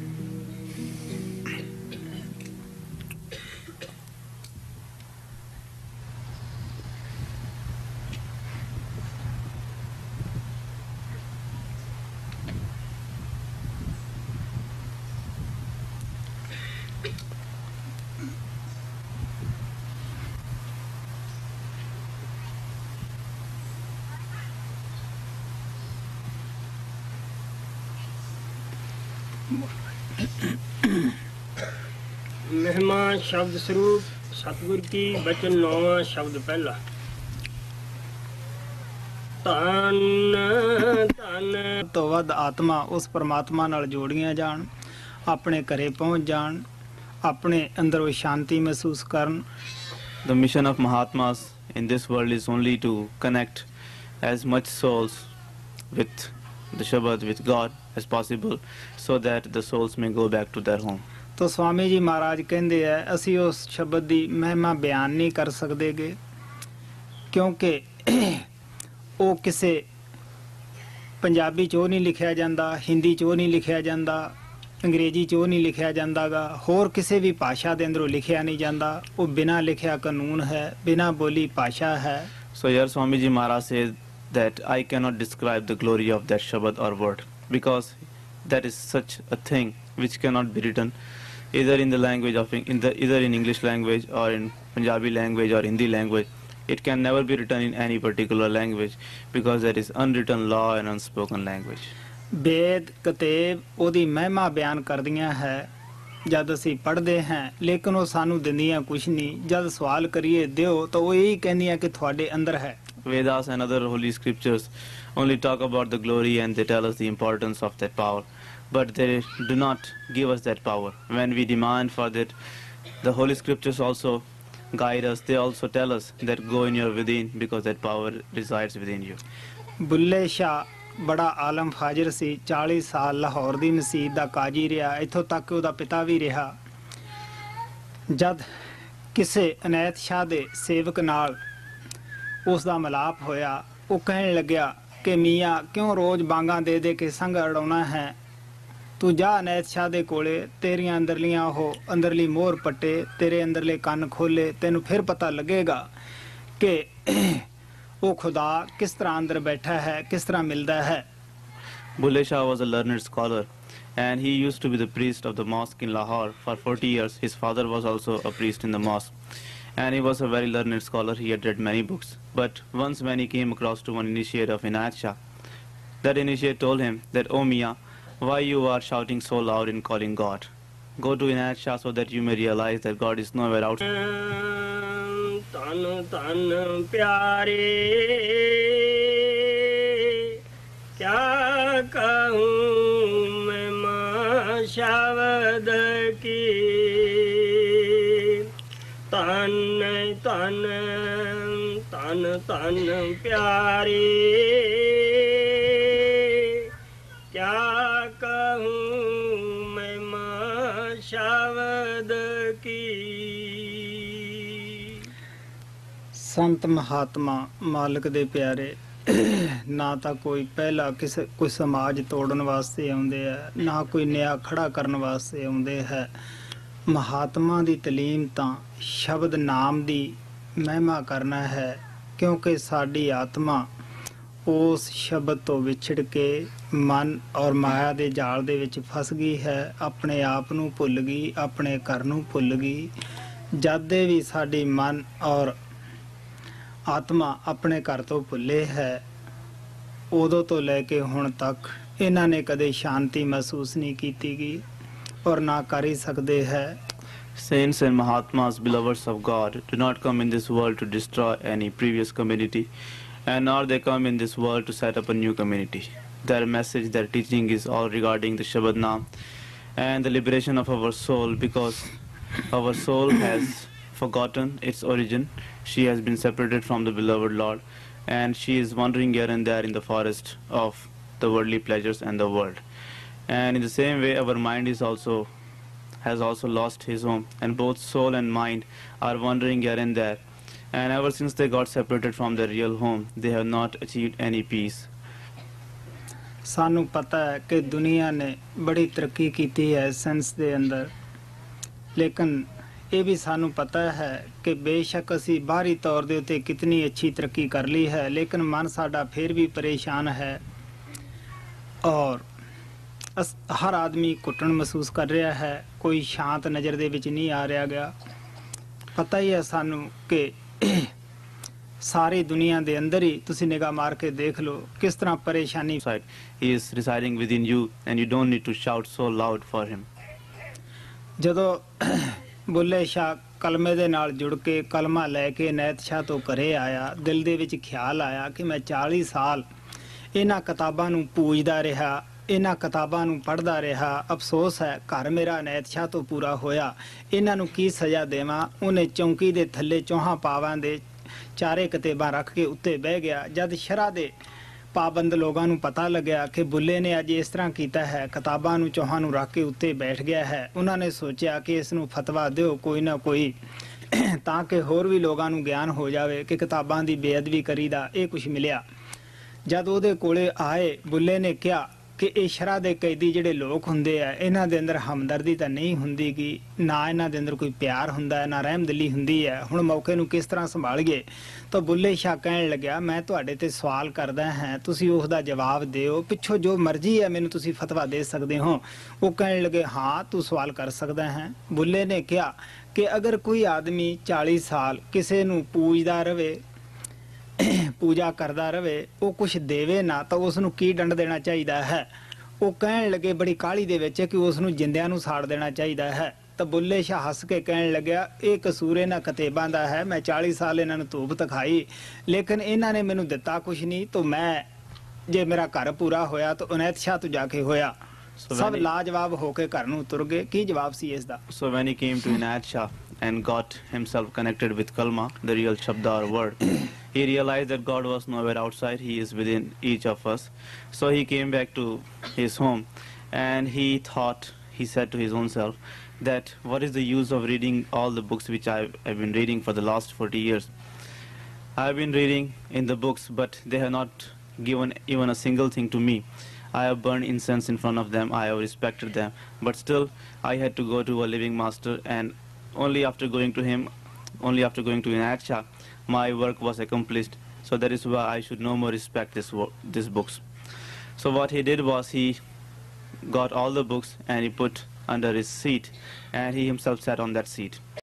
महिमा शब्द स्वरूप सतगुर की बचन नौवां शब्द पहला। धन धन तो वध आत्मा उस परमात्मा नाल जोड़ियां जान, अपने घरे पहुंच जान, ਆਪਣੇ ਅੰਦਰ ਉਹ ਸ਼ਾਂਤੀ ਮਹਿਸੂਸ ਕਰਨ। The mission of Mahatmas in this world is only to connect as much souls with the Shabad, with God as possible, so that the souls may go back to their home. ਤੋ ਸਵਾਮੀ ਜੀ ਮਹਾਰਾਜ ਕਹਿੰਦੇ ਆ ਅਸੀਂ ਉਸ ਸ਼ਬਦ ਦੀ ਮਹਿਮਾ ਬਿਆਨ ਨਹੀਂ ਕਰ ਸਕਦੇਗੇ, ਕਿਉਂਕਿ ਉਹ ਕਿਸੇ ਪੰਜਾਬੀ 'ਚ ਉਹ ਨਹੀਂ ਲਿਖਿਆ ਜਾਂਦਾ, ਹਿੰਦੀ 'ਚ ਉਹ ਨਹੀਂ ਲਿਖਿਆ ਜਾਂਦਾ, ਅੰਗਰੇਜ਼ੀ 'ਚ ਉਹ ਨਹੀਂ ਲਿਖਿਆ ਜਾਂਦਾਗਾ, ਹੋਰ ਕਿਸੇ ਵੀ ਭਾਸ਼ਾ ਦੇ ਅੰਦਰੋਂ ਲਿਖਿਆ ਨਹੀਂ ਜਾਂਦਾ। ਉਹ ਬਿਨਾਂ ਲਿਖਿਆ ਕਾਨੂੰਨ ਹੈ, ਬਿਨਾਂ ਬੋਲੀ ਭਾਸ਼ਾ ਹੈ। So here Swamiji Maharaj says that I cannot describe the glory of that Shabad or word, because that is such a thing which cannot be written either in the language of either in English language or in Punjabi language or Hindi language. It can never be written in any particular language, because that is unwritten law and unspoken language. ਵੇਦ ਕਿਤਾਬ ਉਹਦੀ ਮਹਿਮਾ ਬਿਆਨ ਕਰਦੀਆਂ ਹੈ ਜਦ ਅਸੀਂ ਪੜ੍ਹਦੇ ਹਾਂ, ਲੇਕਿਨ ਉਹ ਸਾਨੂੰ ਦਿੰਦੀਆਂ ਕੁਛ ਨਹੀਂ। ਜਦ ਸਵਾਲ ਕਰੀਏ ਦਿਓ ਤਾਂ ਉਹ ਇਹੀ ਕਹਿੰਦੀਆਂ ਕਿ ਤੁਹਾਡੇ ਅੰਦਰ ਹੈ। Vedas and other holy scriptures only talk about the glory and they tell us the importance of that power, but they do not give us that power. When we demand for that, the holy scriptures also guide us. They also tell us that go in your within, because that power resides within you. Bulleh ਸ਼ਾਹ ਬੜਾ ਆਲਮ ਫਾਜ਼ਰ ਸੀ, 40 ਸਾਲ ਲਾਹੌਰ ਦੀ ਮਸਜਿਦ ਦਾ ਕਾਜੀ ਰਿਹਾ, ਇੱਥੋਂ ਤੱਕ ਉਹਦਾ ਪਿਤਾ ਵੀ ਰਿਹਾ। ਜਦ ਕਿਸੇ ਅਨੈਤ ਸ਼ਾਹ ਦੇ ਸੇਵਕ ਨਾਲ ਉਸ ਦਾ ਮਿਲਾਪ ਹੋਇਆ, ਉਹ ਕਹਿਣ ਲੱਗਿਆ ਕਿ ਮੀਆਂ ਕਿਉਂ ਰੋਜ਼ ਬਾਂਗਾਂ ਦੇ ਦੇ ਕੇ ਸੰਗ ਅੜਾਉਣਾ ਹੈ, ਤੂੰ ਜਾ ਅਨੈਤ ਸ਼ਾਹ ਦੇ ਕੋਲੇ, ਤੇਰੀਆਂ ਅੰਦਰਲੀਆਂ ਉਹ ਅੰਦਰਲੀ ਮੋਹਰ ਪੱਟੇ, ਤੇਰੇ ਅੰਦਰਲੇ ਕੰਨ ਖੋਲੇ, ਤੈਨੂੰ ਫਿਰ ਪਤਾ ਲੱਗੇਗਾ ਕਿ ਉਹ ਖੁਦਾ ਕਿਸ ਤਰ੍ਹਾਂ ਅੰਦਰ ਬੈਠਾ ਹੈ, ਕਿਸ ਤਰ੍ਹਾਂ ਮਿਲਦਾ ਹੈ। Bulle Shah was a learned scholar, and he used to be the priest of the mosque in Lahore for 40 years. His father was also a priest in the mosque, and he was a very learned scholar. He had read many books. But once when he came across to one initiate of Inayat Shah, that initiate told him that, "Oh Mia, why you are shouting so loud in calling God? Go to Inayat Shah so that you may realize that God is nowhere outside." ਤਨ ਤਨ ਪਿਆਰੇ ਕਿਆ ਕਹੂੰ ਮੈਂ ਮਾਂ ਸ਼ਬਦ ਕੀ, ਤਨ ਤਨ ਤਨ ਤਨ ਪਿਆਰੇ ਕਿਆ ਕਹੂੰ ਮੈਂ ਮਾਂ ਸ਼ਬਦ ਕੀ। ਸੰਤ ਮਹਾਤਮਾ ਮਾਲਕ ਦੇ ਪਿਆਰੇ ਨਾ ਤਾਂ ਕੋਈ ਪਹਿਲਾ ਕੋਈ ਸਮਾਜ ਤੋੜਨ ਵਾਸਤੇ ਆਉਂਦੇ ਆ, ਨਾ ਕੋਈ ਨਿਆਂ ਖੜਾ ਕਰਨ ਵਾਸਤੇ ਆਉਂਦੇ ਹੈ। ਮਹਾਤਮਾ ਦੀ ਤਾਲੀਮ ਤਾਂ ਸ਼ਬਦ ਨਾਮ ਦੀ ਮਹਿਮਾ ਕਰਨਾ ਹੈ, ਕਿਉਂਕਿ ਸਾਡੀ ਆਤਮਾ ਉਸ ਸ਼ਬਦ ਤੋਂ ਵਿਛੜ ਕੇ ਮਨ ਔਰ ਮਾਇਆ ਦੇ ਜਾਲ ਦੇ ਵਿੱਚ ਫਸ ਗਈ ਹੈ, ਆਪਣੇ ਆਪ ਨੂੰ ਭੁੱਲ ਗਈ, ਆਪਣੇ ਘਰ ਨੂੰ ਭੁੱਲ ਗਈ। ਜਦ ਦੇ ਵੀ ਸਾਡੀ ਮਨ ਔਰ ਆਤਮਾ ਆਪਣੇ ਘਰ ਤੋਂ ਭੁੱਲੇ ਹੈ, ਉਦੋਂ ਤੋਂ ਲੈ ਕੇ ਹੁਣ ਤੱਕ ਇਹਨਾਂ ਨੇ ਕਦੇ ਸ਼ਾਂਤੀ ਮਹਿਸੂਸ ਨਹੀਂ ਕੀਤੀ ਗਈ ਔਰ ਨਾ ਕਰ ਹੀ ਸਕਦੇ ਹੈ। Saints and Mahatmas, beloveds of God, do not come in this world to destroy any previous community, and nor they come in this world to set up a new community. Their message, their teaching is all regarding the Shabad Naam and the liberation of our soul, because our soul has forgotten its origin. She has been separated from the beloved Lord, and she is wandering here and there in the forest of the worldly pleasures and the world. And in the same way, our mind has also lost his home, and both soul and mind are wandering here and there. And ever since they got separated from their real home, they have not achieved any peace. ਸਾਨੂੰ ਪਤਾ ਹੈ ਕਿ ਦੁਨੀਆ ਨੇ ਬੜੀ ਤਰੱਕੀ ਕੀਤੀ ਹੈ ਸਾਇੰਸ ਦੇ ਅੰਦਰ, ਲੇਕਿਨ ਇਹ ਵੀ ਸਾਨੂੰ ਪਤਾ ਹੈ ਕਿ ਬੇਸ਼ੱਕ ਅਸੀਂ ਬਾਹਰੀ ਤੌਰ ਦੇ ਉੱਤੇ ਕਿਤਨੀ ਅੱਛੀ ਤਰੱਕੀ ਕਰ ਲਈ ਹੈ, ਲੇਕਿਨ ਮਨ ਸਾਡਾ ਫਿਰ ਵੀ ਪਰੇਸ਼ਾਨ ਹੈ ਔਰ ਹਰ ਆਦਮੀ ਘੁੱਟਣ ਮਹਿਸੂਸ ਕਰ ਰਿਹਾ ਹੈ, ਕੋਈ ਸ਼ਾਂਤ ਨਜ਼ਰ ਦੇ ਵਿੱਚ ਨਹੀਂ ਆ ਰਿਹਾ ਗਿਆ। ਪਤਾ ਹੀ ਹੈ ਸਾਨੂੰ ਕਿ ਸਾਰੀ ਦੁਨੀਆ ਦੇ ਅੰਦਰ ਹੀ ਤੁਸੀਂ ਨਿਗਾਹ ਮਾਰ ਕੇ ਦੇਖ ਲਓ ਕਿਸ ਤਰ੍ਹਾਂ ਪਰੇਸ਼ਾਨੀ। He is residing within you, and you don't need to shout so loud for him. ਜਦੋਂ ਬੁੱਲੇ ਸ਼ਾਹ ਕਲਮੇ ਦੇ ਨਾਲ ਜੁੜ ਕੇ ਕਲਮਾ ਲੈ ਕੇ ਨੈਤ ਸ਼ਾਹ ਤੋਂ ਘਰੇ ਆਇਆ, ਦਿਲ ਦੇ ਵਿੱਚ ਖਿਆਲ ਆਇਆ ਕਿ ਮੈਂ 40 ਸਾਲ ਇਹਨਾਂ ਕਿਤਾਬਾਂ ਨੂੰ ਪੂਜਦਾ ਰਿਹਾ, ਇਹਨਾਂ ਕਿਤਾਬਾਂ ਨੂੰ ਪੜ੍ਹਦਾ ਰਿਹਾ। ਅਫਸੋਸ ਹੈ ਘਰ ਮੇਰਾ ਅਨੈਤ ਸ਼ਾਹ ਤੋਂ ਪੂਰਾ ਹੋਇਆ। ਇਹਨਾਂ ਨੂੰ ਕੀ ਸਜ਼ਾ ਦੇਵਾਂ। ਉਹਨੇ ਚੌਂਕੀ ਦੇ ਥੱਲੇ ਚੌਹਾਂ ਪਾਵਾਂ ਦੇ ਚਾਰੇ ਕਿਤਾਬਾਂ ਰੱਖ ਕੇ ਉੱਤੇ ਬਹਿ ਗਿਆ। ਜਦ ਸ਼ਰ੍ਹਾ ਦੇ ਪਾਬੰਦ ਲੋਕਾਂ ਨੂੰ ਪਤਾ ਲੱਗਿਆ ਕਿ ਬੁੱਲੇ ਨੇ ਅੱਜ ਇਸ ਤਰ੍ਹਾਂ ਕੀਤਾ ਹੈ, ਕਿਤਾਬਾਂ ਨੂੰ ਚੌਹਾਂ ਨੂੰ ਰੱਖ ਕੇ ਉੱਤੇ ਬੈਠ ਗਿਆ ਹੈ, ਉਹਨਾਂ ਨੇ ਸੋਚਿਆ ਕਿ ਇਸ ਨੂੰ ਫਤਵਾ ਦਿਓ ਕੋਈ ਨਾ ਕੋਈ, ਤਾਂ ਕਿ ਹੋਰ ਵੀ ਲੋਕਾਂ ਨੂੰ ਗਿਆਨ ਹੋ ਜਾਵੇ ਕਿ ਕਿਤਾਬਾਂ ਦੀ ਬੇਅਦਬੀ ਕਰੀਦਾ। ਇਹ ਕੁਝ ਮਿਲਿਆ। ਜਦ ਉਹਦੇ ਕੋਲੇ ਆਏ, ਬੁੱਲੇ ਨੇ ਕਿਹਾ ਕਿ ਇਹ ਸ਼ਰ੍ਹਾ ਦੇ ਕੈਦੀ ਜਿਹੜੇ ਲੋਕ ਹੁੰਦੇ ਆ, ਇਹਨਾਂ ਦੇ ਅੰਦਰ ਹਮਦਰਦੀ ਤਾਂ ਨਹੀਂ ਹੁੰਦੀ ਕਿ ਨਾ ਇਹਨਾਂ ਦੇ ਅੰਦਰ ਕੋਈ ਪਿਆਰ ਹੁੰਦਾ ਹੈ, ਨਾ ਰਹਿਮਦਿਲੀ ਹੁੰਦੀ ਹੈ। ਹੁਣ ਮੌਕੇ ਨੂੰ ਕਿਸ ਤਰ੍ਹਾਂ ਸੰਭਾਲੀਏ। ਤਾਂ ਬੁੱਲੇ ਸ਼ਾਹ ਕਹਿਣ ਲੱਗਿਆ, ਮੈਂ ਤੁਹਾਡੇ ਤੇ ਸਵਾਲ ਕਰਦਾ ਹਾਂ, ਤੁਸੀਂ ਉਸ ਦਾ ਜਵਾਬ ਦਿਓ। ਪਿੱਛੋਂ ਜੋ ਮਰਜ਼ੀ ਹੈ ਮੈਨੂੰ ਤੁਸੀਂ ਫਤਵਾ ਦੇ ਸਕਦੇ ਹੋ। ਉਹ ਕਹਿਣ ਲੱਗੇ, ਹਾਂ ਤੂੰ ਸਵਾਲ ਕਰ ਸਕਦਾ ਹੈ। ਬੁੱਲੇ ਨੇ ਕਿਹਾ ਕਿ ਅਗਰ ਕੋਈ ਆਦਮੀ 40 ਸਾਲ ਕਿਸੇ ਨੂੰ ਪੂਜਦਾ ਰਵੇ, ਪੂਜਾ ਕਰਦਾ ਰਵੇ, ਉਹ ਕੁਛ ਦੇਵੇ ਨਾ, ਤਾਂ ਉਸ ਨੂੰ ਕੀ ਦੰਡ ਦੇਣਾ ਚਾਹੀਦਾ ਹੈ। ਉਹ ਕਹਿਣ ਲੱਗੇ ਬੜੀ ਕਾਹਲੀ ਦੇ ਵਿੱਚ ਕਿ ਉਸ ਨੂੰ ਜਿੰਦਿਆਂ ਨੂੰ ਸਾੜ ਦੇਣਾ ਚਾਹੀਦਾ ਹੈ। ਤਾਂ ਬੁੱਲੇ ਸ਼ਾਹ ਹੱਸ ਕੇ ਕਹਿਣ ਲੱਗਿਆ, ਇਹ ਕਸੂਰ ਇਹਨਾਂ ਕਿਤਾਬਾਂ ਦਾ ਹੈ। ਮੈਂ 40 ਸਾਲ ਇਹਨਾਂ ਨੂੰ ਧੂਪ ਦਿਖਾਈ, ਲੇਕਿਨ ਇਹਨਾਂ ਨੇ ਮੈਨੂੰ ਦਿੱਤਾ ਕੁਛ ਨਹੀਂ। ਤਾਂ ਮੈਂ ਜੇ ਮੇਰਾ ਘਰ ਪੂਰਾ ਹੋਇਆ ਤਾਂ ਅਨੈਤ ਸ਼ਾਹ ਤੋਂ ਜਾ ਕੇ ਹੋਇਆ। ਸਭ ਲਾਜਵਾਬ ਹੋ ਕੇ ਘਰ ਨੂੰ ਤੁਰ ਗਏ। ਕੀ ਜਵਾਬ ਸੀ ਇਸ ਦਾ? So when he came to Inayat Shah and got himself connected with Kalma, the real Shabda or word, he realized that God was nowhere outside, he is within each of us. So he came back to his home and he thought, he said to his own self, that what is the use of reading all the books which I've been reading for the last 40 years. I've been reading in the books, but they have not given even a single thing to me. I have burned incense in front of them, I have respected them, but still I had to go to a living master, and only after going to him, only after going to Inayat Shah, my work was accomplished. So that is why I should no more respect these books. So what he did was he got all the books and he put under his seat, and he himself sat on that seat.